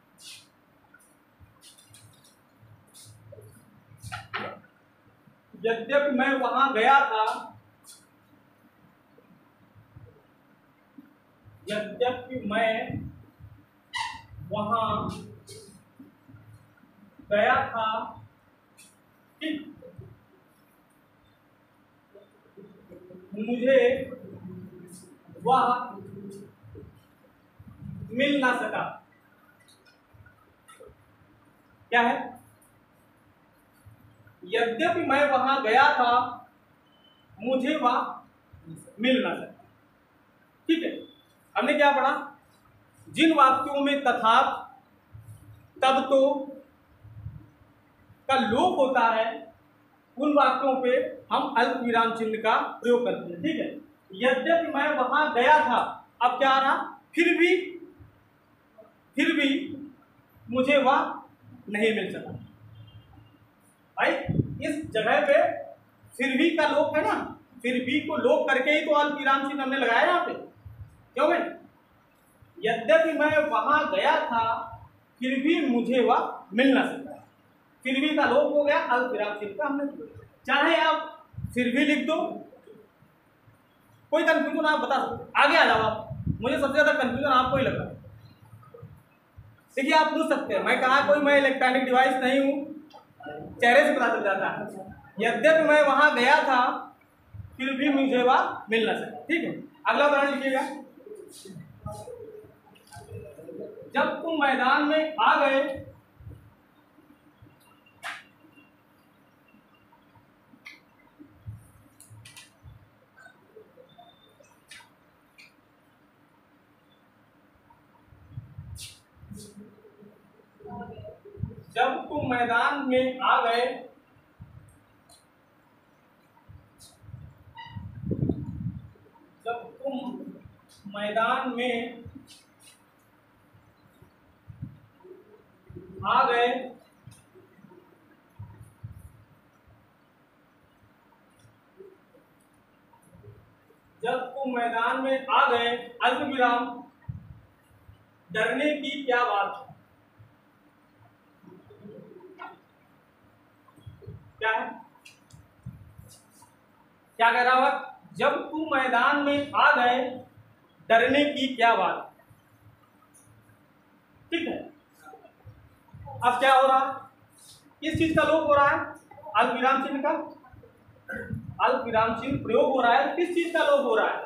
यद्यपि मैं वहां गया था, यद्यपि मैं वहां गया था, ठीक, मुझे वह मिल ना सका। क्या है? यद्यपि मैं वहां गया था, मुझे वह मिल ना सका। ठीक है, हमने क्या पढ़ा? जिन वाक्यों में तथा, तब तो का लोप होता है उन वाक्यों पे हम अल्प विराम चिन्ह का प्रयोग करते हैं। ठीक है, यद्यपि मैं वहां गया था, अब क्या आ रहा? फिर भी, फिर भी मुझे वह नहीं मिल सका। भाई इस जगह पे फिर भी का लोप है ना, फिर भी को लोप करके ही तो अल्प विराम चिन्ह हमने लगाया यहाँ पे। क्यों भाई? यद्यपि मैं वहां गया था, फिर भी मुझे वह मिल ना सका। फिर भी का लोप हो गया, अल्प विराम चिन्ह का हमने। चाहे आप फिर भी लिख दो, कोई कंफ्यूजन आप बता सकते, आगे आ जाओ आप। मुझे सबसे ज्यादा कंफ्यूजन आपको ही लग रहा है। देखिए आप पूछ सकते हैं, मैं कहा कोई मैं इलेक्ट्रॉनिक डिवाइस नहीं हूं, चेहरे से पता चल जाता है। यद्यपि मैं वहां गया था, फिर भी मुझे वह मिल ना सका। ठीक है, अगला उदाहरण लिखिएगा। जब तुम मैदान में आ गए, जब तुम मैदान में आ गए, जब तुम मैदान में आ गए, जब तुम मैदान में आ गए, अल्प विराम, डरने की क्या बात है? क्या है? क्या कह रहा हुआ? जब तू मैदान में आ गए, डरने की क्या बात? ठीक है। अब क्या हो रहा है? किस चीज का लोप हो रहा है? अल्प विराम चिन्ह का अल्प विराम चिन्ह प्रयोग हो रहा है। किस चीज का लोप हो रहा है?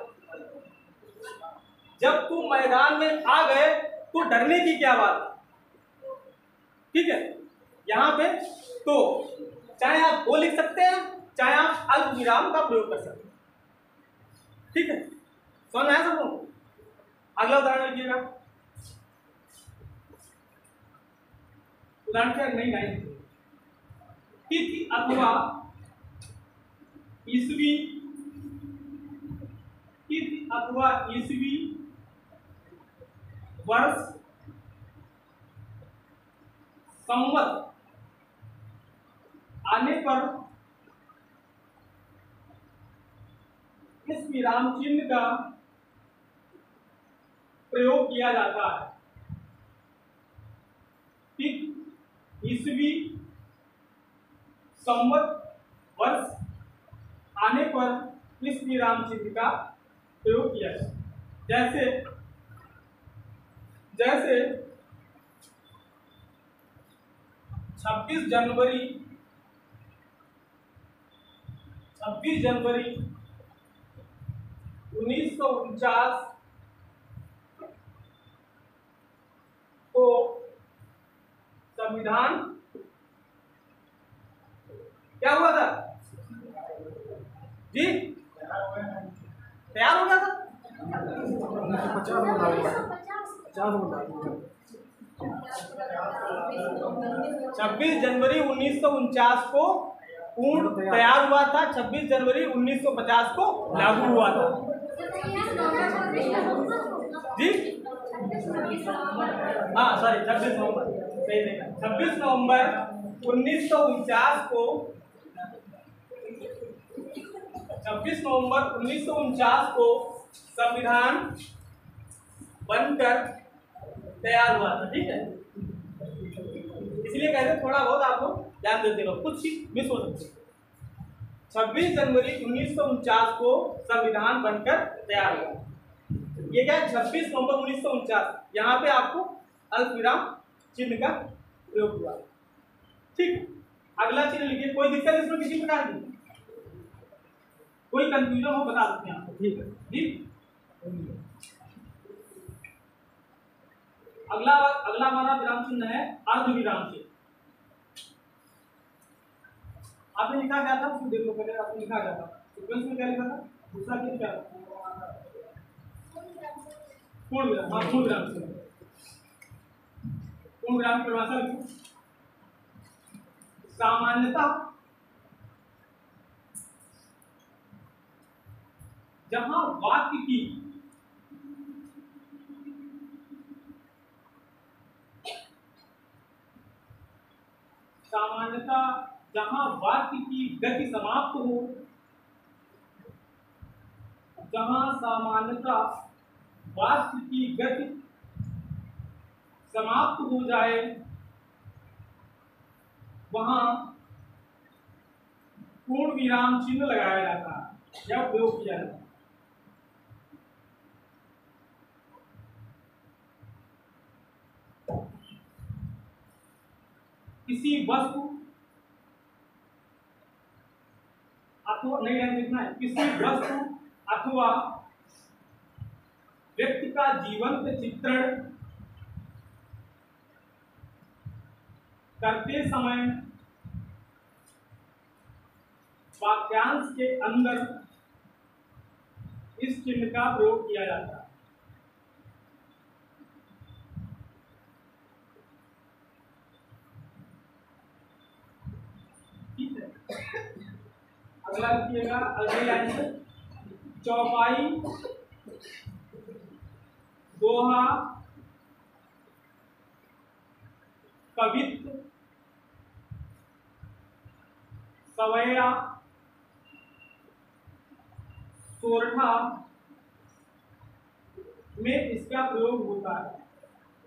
जब तुम मैदान में आ गए तो डरने की क्या बात? ठीक है। यहां पे तो चाहे आप वो लिख सकते हैं, चाहे आप अल्प विराम का प्रयोग कर सकते हैं। ठीक है, समझ में आया सबको? अगला उदाहरण लिखिएगा। उदाहरण क्या? नहीं नहीं तिथि अथवा ईस्वी, तिथि अथवा ईस्वी वर्ष संवत आने पर इस विराम चिन्ह का प्रयोग किया जाता है। तिथि, ईस्वी, संवत वर्ष आने पर इस विराम चिन्ह का प्रयोग किया जाता है। जैसे जैसे छब्बीस जनवरी छब्बीस जनवरी उन्नीस सौ उनचास को संविधान क्या हुआ था जी? तैयार हो गया था। छब्बीस जनवरी उन्नीस सौ उनचास को पूर्ण तैयार हुआ था। छब्बीस जनवरी उन्नीस सौ पचास को लागू हुआ था जी। हाँ सॉरी, छब्बीस नवंबर सही देखा। छब्बीस नवंबर उन्नीस सौ उनचास को छब्बीस नवंबर उन्नीस सौ उनचास को संविधान बनकर तैयार हुआ था। ठीक है, इसलिए कहते हैं थोड़ा बहुत आपको ध्यान देते रहो, कुछ चीज मिस हो सकती है। छब्बीस जनवरी उन्नीस सौ उनचास को संविधान बनकर तैयार हुआ। ये क्या है? छब्बीस नवंबर उन्नीस सौ उनचास। यहाँ पे आपको अल्प विराम चिन्ह का प्रयोग हुआ। ठीक, अगला चिन्ह लिखिए। कोई दिक्कत इसमें किसी प्रकार की? कोई कंफ्यूजन हो बता सकते हैं आपको? ठीक है जी। अगला अगला हमारा विराम चिन्ह है अर्ध विराम चिन्ह। आपने लिखा क्या था उसको देख लो पहले। आपने लिखा क्या था सीक्वेंस में? क्या लिखा था? दूसरा चिन्ह क्या था? पूर्ण विराम। हाँ, पूर्ण विराम चिन्ह। पूर्ण विराम की परिभाषा लिखो। सामान्यतः जहां वाक्य की सामान्यतः जहां वाक्य की गति समाप्त हो जहां सामान्यतः वाक्य की गति समाप्त हो जाए वहां पूर्ण विराम चिन्ह लगाया जाता है या प्रयोग किया जाता है। किसी वस्तु अथवा नहीं है लिखना है किसी वस्तु अथवा व्यक्ति का जीवंत चित्रण करते समय वाक्यांश के अंदर इस चिन्ह का प्रयोग किया जाता है। ठीक है, अगला लिखिएगा। अगली लाइन से चौपाई, दोहा, कवित्व, सवैया, सोरठा में इसका प्रयोग होता है।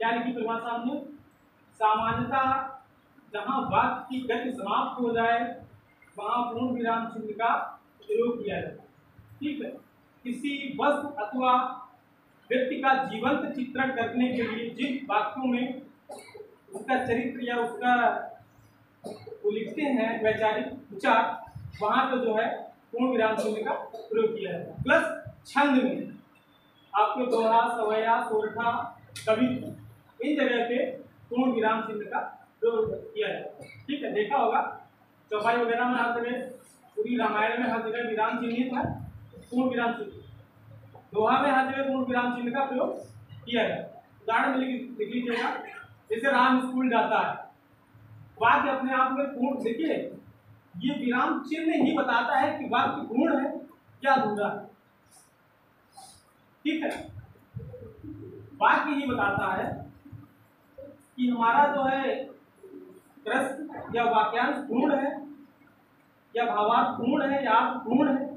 क्या लिखी परिभाषा हमने? सामान्यतः जहाँ वाक्य की गति समाप्त हो जाए वहाँ पूर्ण विराम चिन्ह का प्रयोग किया जाए। ठीक है, किसी वस्तु अथवा व्यक्ति का जीवंत चित्रण करने के लिए जिन वाक्यों में उसका चरित्र या उसका वो लिखते हैं वैचारिक उच्चार, वहां पर जो है पूर्ण विराम चिन्ह का प्रयोग किया जाता है। प्लस छंद में आपके दोहा, सवैया, सोरठा, कवित्व इन जगह पे पूर्ण विराम चिन्ह का प्रयोग किया जाता है। ठीक है, देखा होगा चौपाई वगैरह में हर जगह, पूरी रामायण में हर जगह विराम चिन्हित है, पूर्ण विराम चिन्ह। दोहा में हर जगह पूर्ण विराम चिन्ह का प्रयोग किया गया। उदाहरण में लिख लीजिएगा, जैसे राम स्कूल जाता है, वाक्य अपने आप में पूर्ण, देखिए ये विराम चिन्ह ही बताता है कि वाक्य पूर्ण है क्या अधूरा है। ठीक है, वाक्य ही बताता है कि हमारा जो है प्रश्न या वाक्यांश पूर्ण है या भावार्थ पूर्ण है या अर्थ पूर्ण है,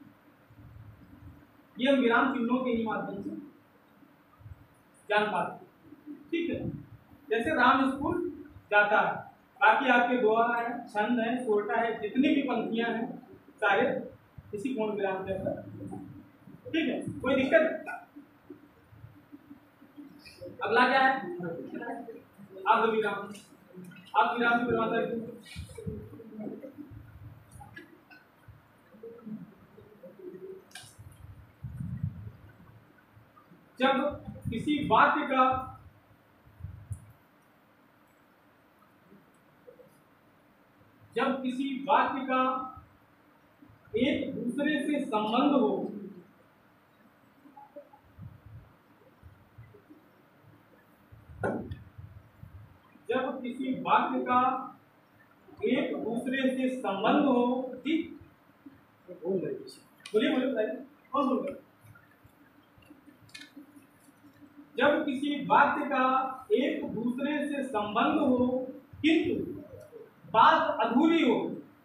ये हम विराम चिन्हों के ही माध्यम से जान पाते हैं। ठीक है, जैसे राम स्कूल जाता है, बाकी आपके दोहा है, छंद है, सोरठा है, जितनी भी पंक्तियां हैं सारे इसी पूर्ण विराम के अंदर। ठीक है, कोई दिक्कत? अगला क्या है? अर्ध विराम। अर्ध विराम की परिभाषा लिखिए। जब किसी वाक्य का जब किसी वाक्य का एक दूसरे से संबंध हो, जब किसी वाक्य का एक दूसरे से संबंध हो, ठीक, बोलिए बोलिए बताइए कौन बोल रहे? जब किसी वाक्य का एक दूसरे से संबंध हो किंतु बात अधूरी हो,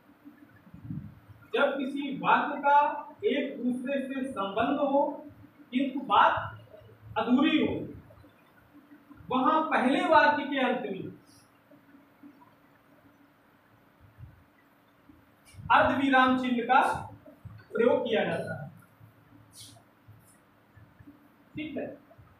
जब किसी वाक्य का एक दूसरे से संबंध हो किंतु बात अधूरी हो, वहां पहले वाक्य के अंत में अर्धविराम चिन्ह का प्रयोग किया जाता है। ठीक है,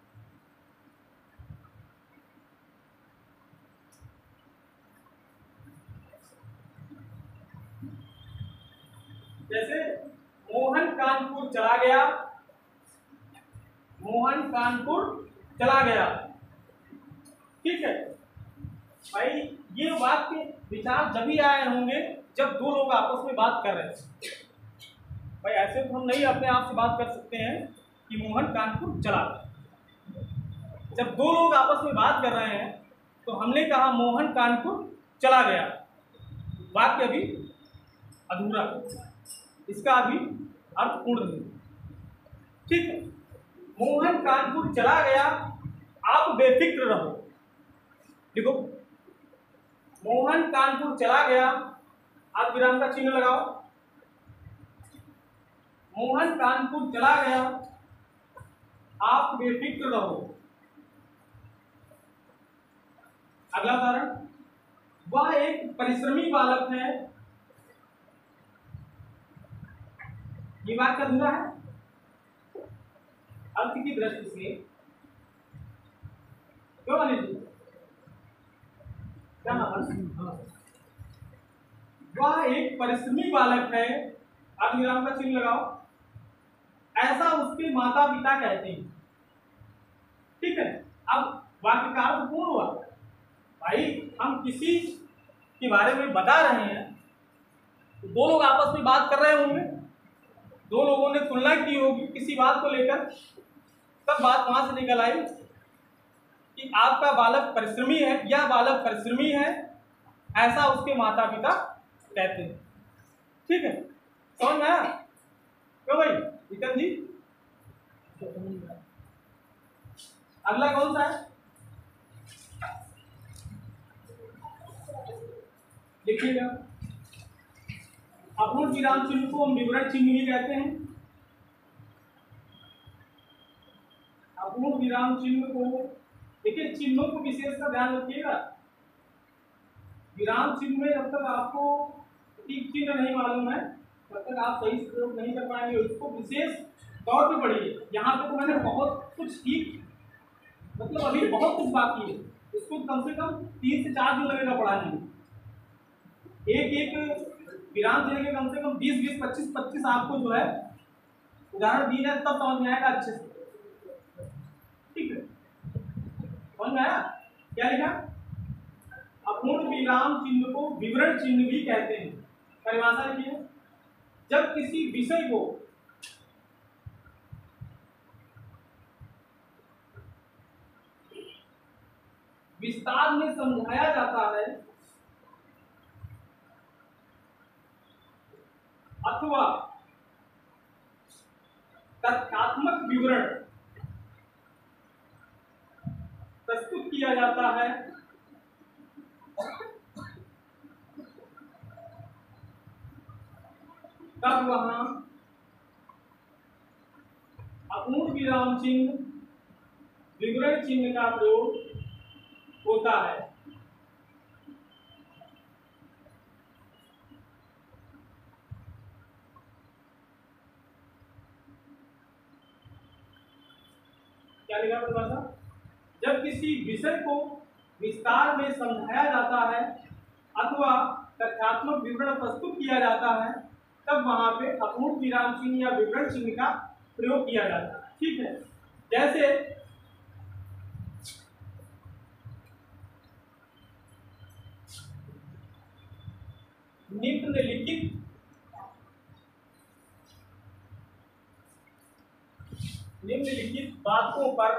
जैसे मोहन कानपुर चला गया, मोहन कानपुर चला गया। ठीक है भाई, ये वाक्य विचार जब ही आए होंगे जब दो लोग आपस में बात कर रहे हैं। भाई ऐसे तो हम नहीं अपने आप से बात कर सकते हैं कि मोहन कानपुर चला गया। जब दो लोग आपस में बात कर रहे हैं तो हमने कहा मोहन कानपुर चला गया, वाक्य अभी अधूरा, इसका अभी अर्थ पूर्ण नहीं। ठीक है, मोहन कानपुर चला गया, आप बेफिक्र रहो। देखो, मोहन कानपुर चला गया, आप विराम का चिन्ह लगाओ। मोहन कानपुर चला गया, आप बेफिक्र रहो। अगला उदाहरण, वह एक परिश्रमी बालक है, ये वाक्य अधूरा है अर्थ की दृष्टि से, क्यों अनिल जी? क्या नाम? वह एक परिश्रमी बालक है, अर्धविराम का चिन्ह लगाओ, ऐसा उसके माता पिता कहते हैं। ठीक है, अब वाक्य का अर्थ पूर्ण हुआ। भाई हम किसी के बारे में बता रहे हैं, तो दो लोग आपस में बात कर रहे होंगे, दो लोगों ने तुलना की होगी किसी बात को लेकर, तब बात वहां से निकल आई कि आपका बालक परिश्रमी है, यह बालक परिश्रमी है, ऐसा उसके माता पिता कहते हैं। ठीक है, समझ में आया? क्यों भाई विक्रम जी? अगला कौन सा है? देखिएगा, अपूर्ण विराम चिन्ह को हम विवरण चिन्ह भी कहते हैं। अपूर्ण विराम चिन्ह को देखिए चिन्हों को विशेष का ध्यान रखिएगा। विराम चिन्ह में जब तक आपको ठीक चिन्ह नहीं मालूम है तब तक आप सही से प्रयोग नहीं कर पाएंगे। इसको विशेष तौर पे पढ़िए। यहाँ पे तो मैंने बहुत कुछ ठीक, मतलब अभी बहुत कुछ बाकी है। इसको कम से कम तीन से चार दिन लगेगा पढ़ाने में। एक एक विराम चिन्ह के कम से कम बीस बीस पच्चीस पच्चीस आपको जो है उदाहरण दी जाए तब समझ में आएगा अच्छे से। ठीक है, समझ में आया? क्या लिखा? अपूर्ण विराम चिन्ह को विवरण चिन्ह भी कहते हैं। परिभाषा लिखिए। जब किसी विषय को विस्तार में समझाया जाता है अथवा तथ्यात्मक विवरण प्रस्तुत किया जाता है तब वहां अपूर्ण विराम चिन्ह विवरण चिन्ह का प्रयोग होता है। क्या लिखा परिभाषा? जब किसी विषय को विस्तार में समझाया जाता है अथवा तथ्यात्मक विवरण प्रस्तुत किया जाता है तब वहां पे अपूर्ण विराम चिन्ह या विवरण चिन्ह का प्रयोग किया जाता है। ठीक है, जैसे निम्नलिखित निम्नलिखित बातों पर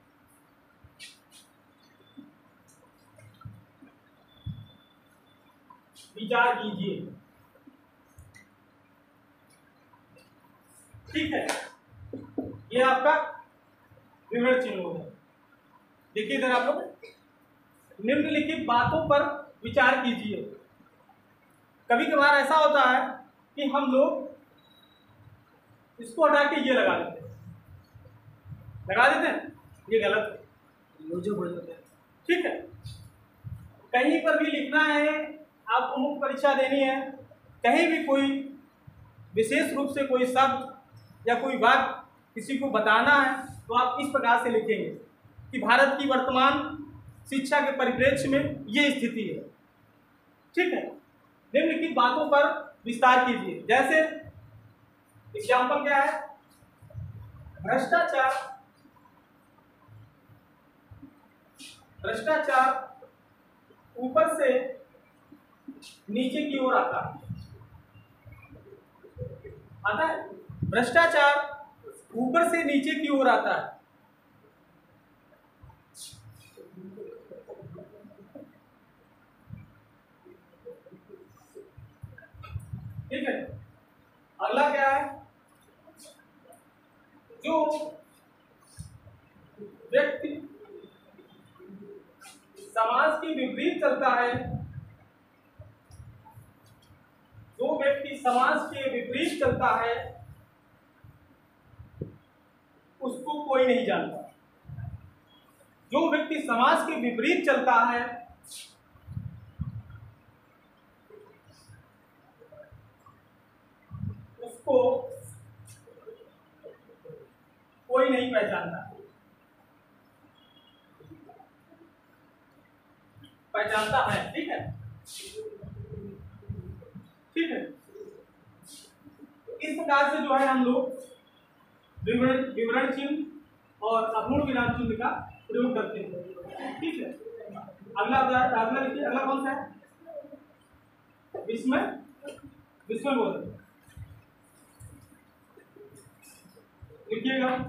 विचार कीजिए। ठीक है, ये आपका विवरण चिन्ह होगा। देखिए इधर आप लोग, निम्नलिखित बातों पर विचार कीजिए। कभी कभार ऐसा होता है कि हम लोग इसको हटा के ये लगा देते हैं लगा देते हैं ये गलत है, योजना बढ़ जाता है। ठीक है, कहीं पर भी लिखना है, आपको मुख्य परीक्षा देनी है, कहीं भी कोई विशेष रूप से कोई शब्द या कोई बात किसी को बताना है तो आप इस प्रकार से लिखेंगे कि भारत की वर्तमान शिक्षा के परिप्रेक्ष्य में ये स्थिति है। ठीक है, निम्नलिखित बातों पर विस्तार कीजिए। जैसे एग्जाम्पल क्या है? भ्रष्टाचार भ्रष्टाचार ऊपर से नीचे की ओर आता है आता है भ्रष्टाचार ऊपर से नीचे की ओर आता है। ठीक है, अगला क्या है? जो व्यक्ति समाज के विपरीत चलता है जो व्यक्ति समाज के विपरीत चलता है उसको कोई नहीं जानता। जो व्यक्ति समाज के विपरीत चलता है उसको कोई नहीं पहचानता पहचानता है। ठीक है, ठीक है, इस प्रकार से जो है हम लोग विवरण विवरण चिन्ह और अपूर्ण विराम चिन्ह का प्रयोग करते हैं। ठीक है, अगला अगला लिखिए। अगला कौन सा है? विस्मय विस्मय बोल लिखिएगा।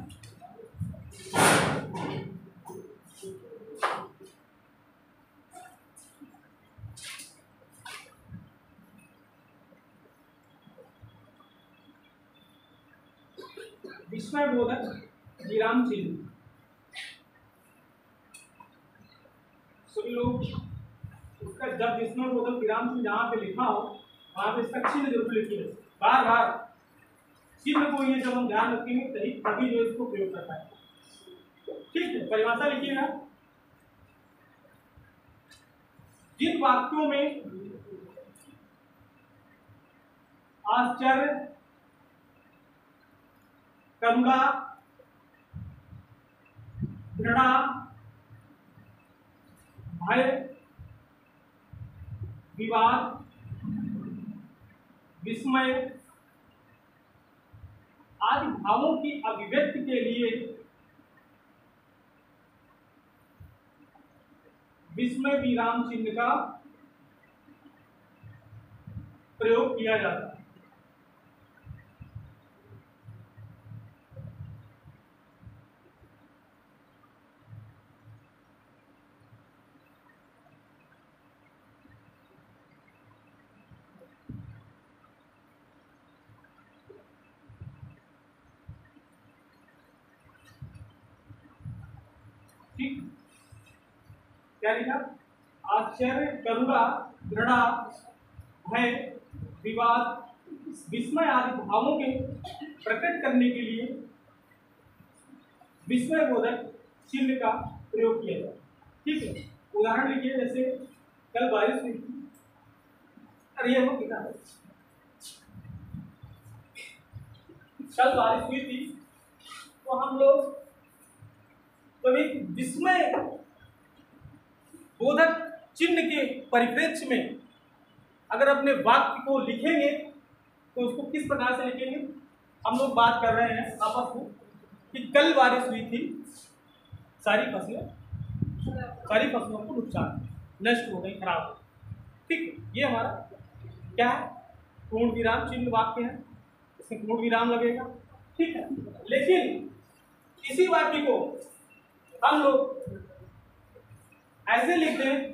विस्मय बोधक विराम चिन्ह। सभी लोग उसका जब विस्मय बोधक विराम चिन्ह जहां पे लिखा हो वहां पे इसका चिन्ह जरूर लिखिए। बार बार चिन्ह को ये जब हम ध्यान रखेंगे तभी तभी जो इसको प्रयोग कर पाएंगे। ठीक है, परिभाषा लिखिएगा। जिन वाक्यों में आश्चर्य, करुणा, घृणा, भय, विवाद, विस्मय आदि भावों की अभिव्यक्ति के लिए विस्मय विराम चिन्ह का प्रयोग किया जाता है। ठीक, क्या लिखा? आश्चर्य, करुणा, घृणा, भय, विवाद, विस्मय आदि भावों के प्रकट करने के लिए विस्मय बोधक चिन्ह का प्रयोग किया जाए। ठीक है, उदाहरण लिखिए, जैसे कल बारिश हुई थी, अरे ये हो कितना है, कल बारिश हुई थी तो हम लोग तो एक विस्मय बोधक चिन्ह के परिप्रेक्ष्य में अगर अपने वाक्य को लिखेंगे तो उसको किस प्रकार से लिखेंगे? हम लोग बात कर रहे हैं आपस में कि कल बारिश हुई थी, सारी फसलें सारी फसलों को नुकसान, नष्ट हो गई, खराब हो गई। ठीक है, ये हमारा क्या है? पूर्ण विराम चिन्ह वाक्य है, इसमें पूर्ण विराम लगेगा। ठीक है, लेकिन इसी वाक्य को हम लोग ऐसे लिख दें,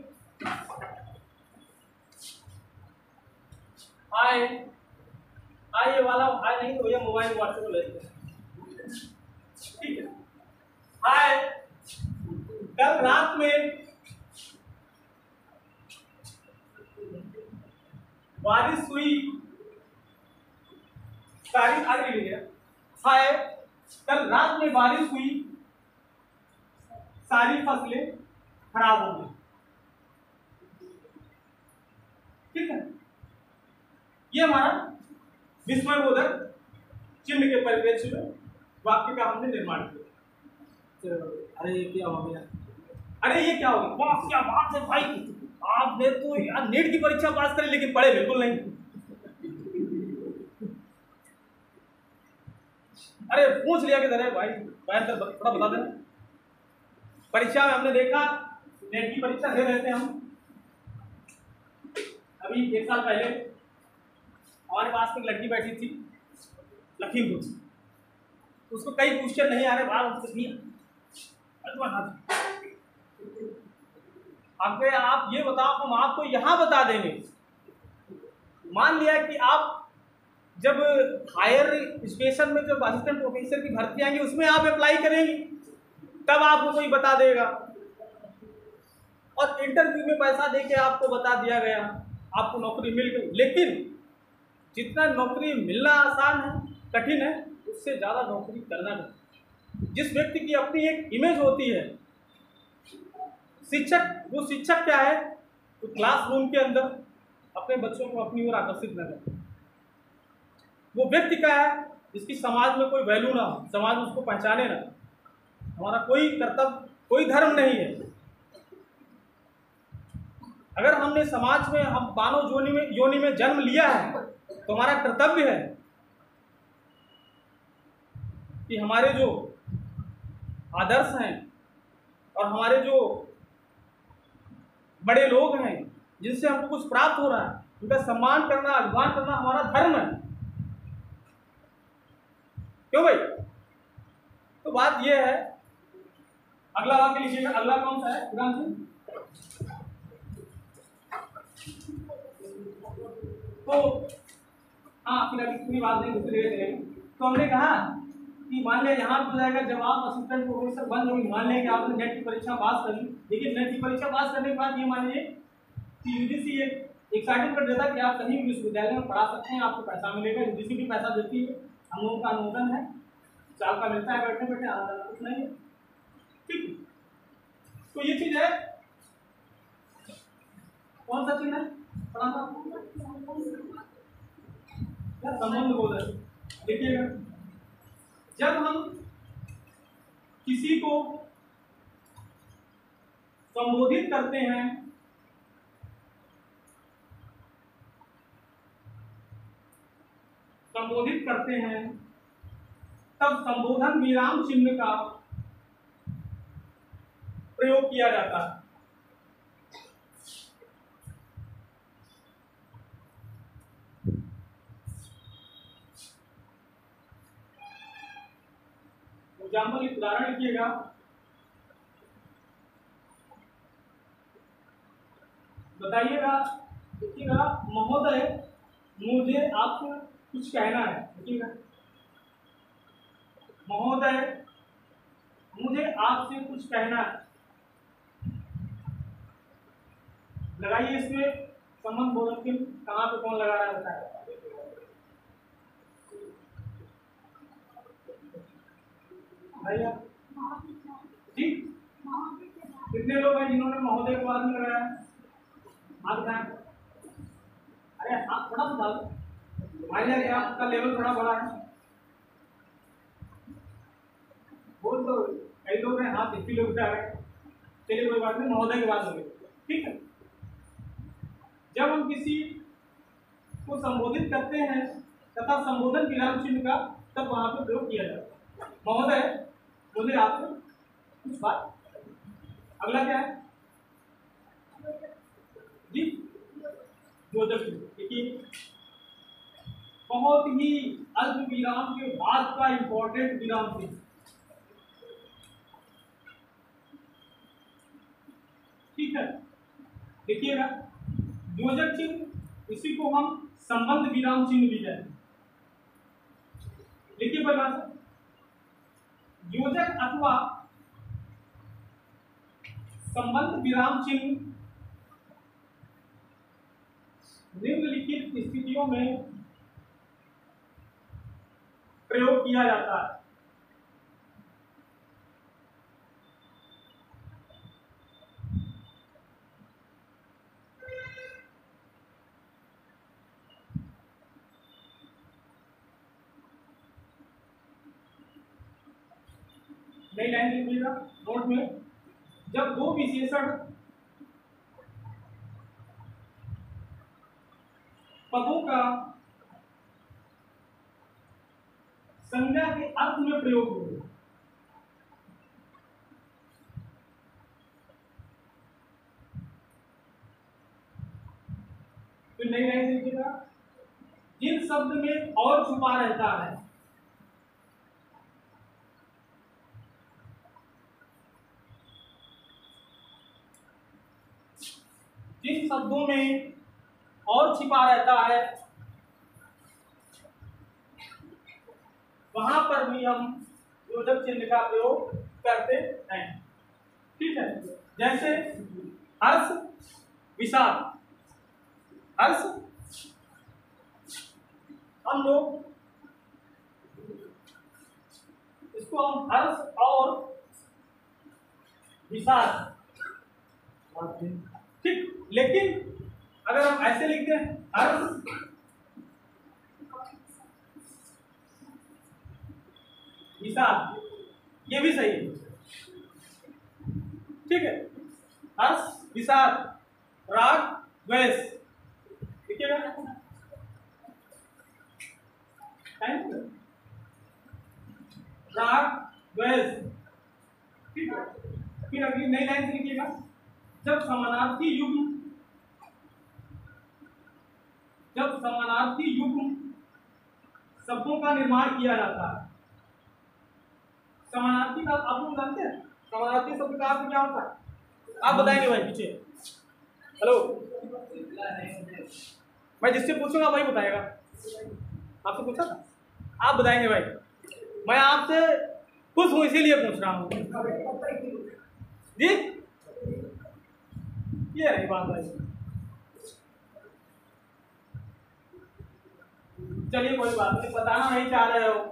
हाय, हाय ये वाला हाय नहीं तो ये मोबाइल व्हाट्सएप ले लेते हैं। ठीक है, हाय, कल रात में बारिश हुई, तारीख आगे लिख लिया, हाय, कल रात में बारिश हुई, सारी फसलें खराब हो गई। ठीक है, ये हमारा विस्मय बोधक चिन्ह के परिप्रेक्ष्य में वाक्य का हमने निर्माण किया। अरे ये क्या हो गया? अरे ये क्या हो गया? वाह क्या बात है भाई, आपने तो यार नीट की परीक्षा पास करी लेकिन पढ़े बिल्कुल नहीं। अरे पूछ लिया कि अरे भाई भाई थोड़ा बता देना। परीक्षा में हमने देखा, नेट की परीक्षा दे रहे थे हम अभी एक साल पहले, हमारे पास एक लड़की बैठी थी लखीमपुर से, उसको कई क्वेश्चन नहीं आ रहे, बाहर उससे दिया आपके, आप ये बताओ, हम आपको यहाँ बता देंगे। मान लिया कि आप जब हायर स्टेशन में जब असिस्टेंट प्रोफेसर की भर्ती आएंगी उसमें आप अप्लाई करेंगी, तब आपको कोई बता देगा, और इंटरव्यू में पैसा देके आपको बता दिया गया आपको नौकरी मिल गई। लेकिन जितना नौकरी मिलना आसान है, कठिन है, उससे ज़्यादा नौकरी करना कठिन। जिस व्यक्ति की अपनी एक इमेज होती है, शिक्षक, वो शिक्षक क्या है, तो क्लासरूम के अंदर अपने बच्चों को अपनी ओर आकर्षित न करे। वो व्यक्ति क्या है, जिसकी समाज में कोई वैल्यू ना हो, समाज उसको पहचाने ना, हमारा कोई कर्तव्य, कोई धर्म नहीं है। अगर हमने समाज में, हम मानव योनि में योनि में जन्म लिया है तो हमारा कर्तव्य है कि हमारे जो आदर्श हैं और हमारे जो बड़े लोग हैं जिनसे हमको कुछ प्राप्त हो रहा है, उनका सम्मान करना, अभिमान करना हमारा धर्म है। क्यों भाई? तो बात यह है, अगला वाक्य लिखिएगा। अगला कौन सा है विराम सिंह? तो हाँ, फिर अभी पूरी बात नहीं, दूसरी जगह चलेंगे। तो हमने कहा कि मान लिया यहाँ पर जाएगा, जब आप असिस्टेंट प्रोफेसर बन जाओगे, मान लिया कि आपने नेट की परीक्षा पास कर ली, लेकिन नेट की परीक्षा पास करने के बाद ये मान लीजिए कि यूजीसी एक एक सर्टिफिकेट देता है कि आप कहीं भी विश्वविद्यालय में पढ़ा सकते हैं, आपको पैसा मिलेगा, यूजीसी भी पैसा देती है, हम लोगों का अनुमोदन है, चाल का मिलता है, बैठने बैठे आना कुछ नहीं है। ठीक, तो ये चीज़ है। कौन सा चिन्ह है? पढ़ा था क्या? संबंध बोधक। देखिएगा, जब हम किसी को संबोधित करते हैं संबोधित करते हैं तब संबोधन विराम चिन्ह का प्रयोग किया जाता है। एग्जाम्पल, एक उदाहरण लिखिएगा। बताइएगा, देखिएगा, महोदय मुझे आपसे कुछ कहना है। देखिएगा, महोदय मुझे आपसे कुछ कहना है। लगाइए इसमें संबंध बोधक चिन्ह। कहाँ पे कौन लगा रहा है बताया भैया जी? कितने लोग हैं जिन्होंने महोदय को बाद में लगाया है? हाथ उठाएं। अरे हाथ थोड़ा सा डालो, मान लिया कि आपका लेवल थोड़ा बड़ा है। बोल तो कई लोग हैं, हाथ इतने लोग उठा रहे हैं। चलिए कोई बात नहीं, महोदय के बाद होंगे, ठीक है। जब हम किसी को संबोधित करते हैं तथा संबोधन विराम चिन्ह का तब वहां पर प्रयोग किया जाता है। महोदय मुझे आपसे कुछ बात। अगला क्या है जी? योजक चिन्ह। देखिए, बहुत ही अल्प विराम के बाद का इंपॉर्टेंट विराम चिन्ह। ठीक है, देखिएगा, योजक चिन्ह, इसी को हम संबंध विराम चिन्ह भी कहते हैं। देखिए कोई बात, योजक अथवा संबंध विराम चिन्ह निम्नलिखित स्थितियों में प्रयोग किया जाता है। नई लाइन लिखिएगा नोट में। जब दो विशेषण पदों का संज्ञा के अर्थ में प्रयोग हो, तो नई लाइन लिखिएगा। जिन शब्द में और छुपा रहता है, जिन शब्दों में और छिपा रहता है वहां पर भी हम योजक चिन्ह का प्रयोग करते हैं। ठीक है, जैसे हर्ष विषाद। हर्ष हम लोग इसको हम हर्ष और विषाद, ठीक। लेकिन अगर हम ऐसे लिखते हैं हर्ष विषाद, ये भी सही है, ठीक है। हर्ष विषाद, राग द्वेष, देखिएगा, राग द्वेष, ठीक है। फिर अगली नई लाइन से लिखिएगा। जब समानार्थी युग्म जब समानार्थी युग्म शब्दों का निर्माण किया जाता है। समानार्थी का आप लोग जानते हैं? समानार्थी शब्द का अर्थ क्या होता है? आप बताएंगे भाई पीछे। हेलो, मैं जिससे पूछूंगा वही बताएगा। आपसे पूछा था, आप बताएंगे भाई। मैं आपसे खुश हूं इसीलिए पूछ रहा हूँ जी। ये रही बात भाई। चलिए कोई बात नहीं, बताना नहीं चाह रहे हो।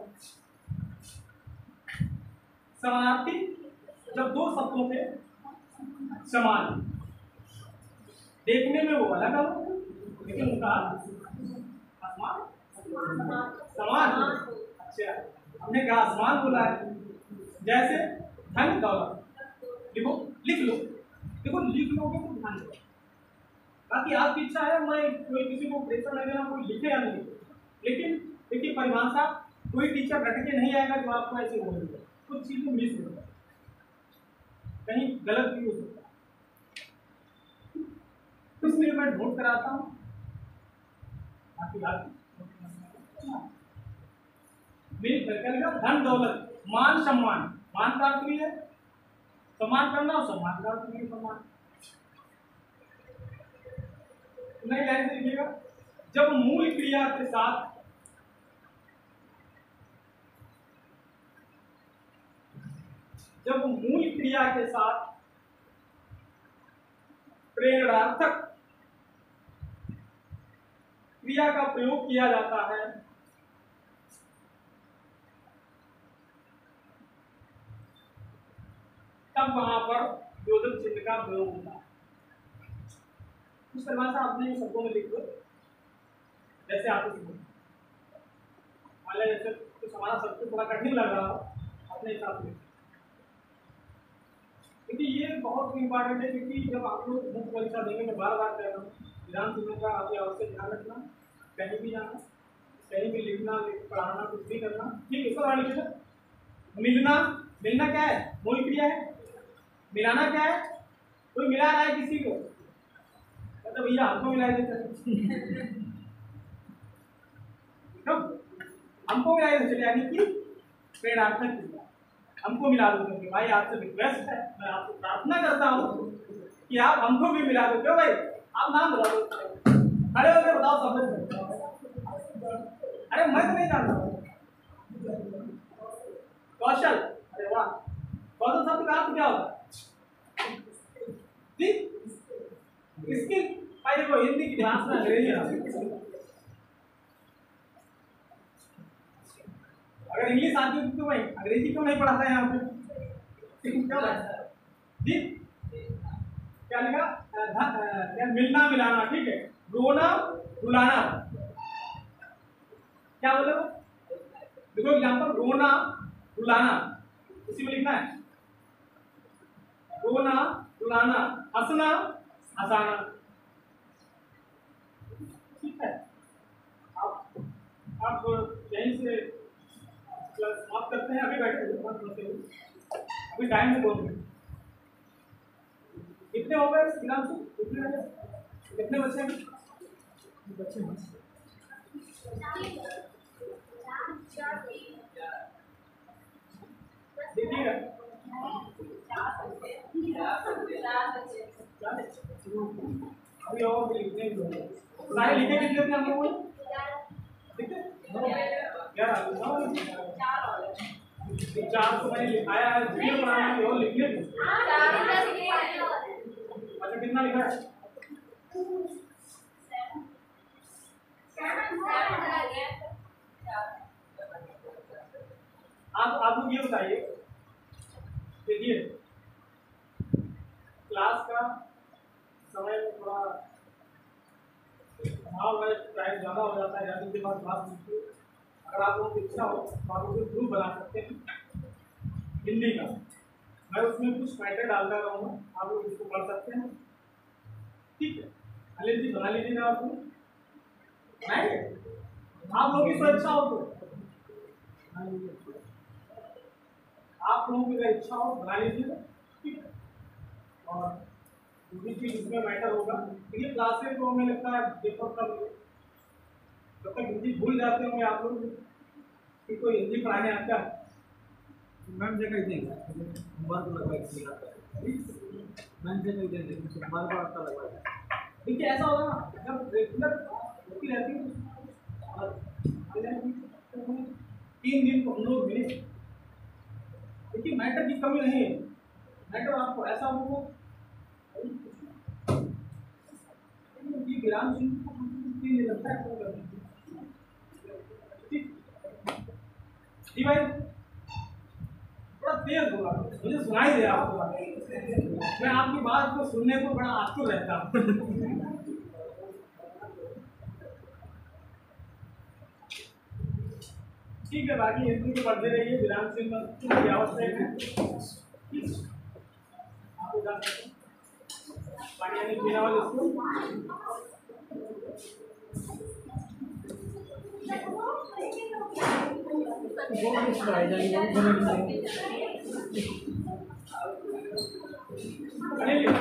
समानार्थी जब दो शब्दों के समान, देखने में वो अलग अलग, लेकिन उनका आसमान समान। अच्छा, हमने कहा आसमान बोला है। जैसे धन दौलत, लिखो, लिख लो, देखो लिख लोगे तो ध्यान दो। बाकी आपकी इच्छा है, मैं कोई किसी को प्रेशर नहीं देना, कोई लिखे या नहीं लिखे, लेकिन देखिए परिभाषा कोई टीचर रट के नहीं आएगा जो आपको ऐसे बोलेगा, कुछ चीजें मिस हो जाए, कहीं गलत भी हो सकता है, इसलिए मैं नोट कराता हूँ। बाकी बात मिल करके धन दौलत मान सम्मान, मान का अर्थ भी है सम्मान करना और सम्मान का अर्थ भी है सम्मान। नई लाइन से लिखिएगा, जब मूल क्रिया के साथ जब मूल क्रिया के साथ प्रेरणार्थक क्रिया का प्रयोग किया जाता है तब वहां पर योजक चिन्ह का प्रयोग होता है। इस परिभाषा आपने शब्दों में लिख दो, जैसे आप मान लीजिए जैसे कुछ हमारा शब्द थोड़ा कठिन लग रहा हो अपने हिसाब से, क्योंकि ये बहुत इंपॉर्टेंट है, क्योंकि जब आप लोग मुख्य परीक्षा देंगे, मैं बार बार कह रहा हूँ विधान चिन्हों का आप अवश्य ध्यान रखना, कहीं भी जाना, कहीं भी लिखना पढ़ाना कुछ भी करना, ठीक है। इसका लिखिए, मिलना, मिलना क्या है, मूल क्रिया है। मिलाना क्या है, कोई मिला रहा है किसी को, मतलब भैया हमको मिला देते हमको मिला देते चले, यानी कि प्रेरणार्थक क्रिया हमको मिला दो, क्योंकि भाई आपसे रिक्वेस्ट है, मैं आपको प्रार्थना करता हूँ कि आप हमको भी मिला दो। क्यों भाई, आप नाम बता दो, खड़े होकर बताओ सब लोग। अरे मैं तो नहीं जानता कौशल, अरे वाह, कौशल शब्द का अर्थ क्या होता है, इसकी भाई देखो हिंदी की क्लास में अंग्रेजी अगर इंग्लिश आती है तो भाई अंग्रेजी क्यों नहीं पढ़ाता है यहाँ पे, क्या जी क्या लिखा, क्या मिलना मिलाना, ठीक है। रोना रुलाना, क्या बोले वो, देखो एग्जाम्पल, रोना रुलाना, इसी में लिखना है, रोना रुलाना, हंसना हंसाना, ठीक है। आप आप यहीं से समाप्त करते हैं, अभी बैठे अभी टाइम में बोल रहे कितने हो गए इनाम से, कितने कितने बच्चे हैं, बच्चे देखिएगा अभी और भी लिखने सारे लिखे कितने थे हम लोगों ने, चार तो मैंने लिखाया है, वीडियो बनाना है और लिखने भी। अच्छा कितना लिखा है, आप आप लोग ये बताइए, देखिए क्लास का समय थोड़ा भाव है, टाइम ज़्यादा हो जाता है, यानी के बाद बात मुझे, अगर आप लोगों की इच्छा हो तो आप लोग ग्रुप बना सकते हैं हिंदी का, मैं उसमें कुछ मैटर डालता रहूँगा, आप लोग इसको पढ़ सकते हैं, ठीक है। अनिल जी बना लीजिए ना, आप लोग आप लोगों की स्वेच्छा हो तो आप लोगों की अगर इच्छा हो बना लीजिए, ठीक है। और दूसरी चीज इसमें मैटर होगा, ये क्लासेस को हमें लगता है पेपर कर जब तक हिंदी भूल जाते होंगे आप लोग कि कोई हिंदी पढ़ाने आता है, मैम से कह देंगे सोमवार को लगवाएंगे, मैम से कह देंगे सोमवार को आपका लगवाएंगे। देखिए ऐसा होगा ना, जब रेगुलर होती रहती है और तीन दिन को हम लोग मिले, देखिए मैटर की कमी नहीं है, मैटर आपको ऐसा होगा विराम चिन्ह लगता है, ठीक भाई थोड़ा तेज होगा, मुझे सुनाई दे रहा आपको। मैं आपकी बात को सुनने को बड़ा आतुर रहता हूँ। ठीक है, बाकी हिंदी को पढ़ते रहिए, विराम चिन्ह की आवश्यक है। आपको जा सकते हैं पानी नहीं पीना वाले इसको। वो भी सुनाई जाएंगे, वो भी सुनाएंगे। चलिए।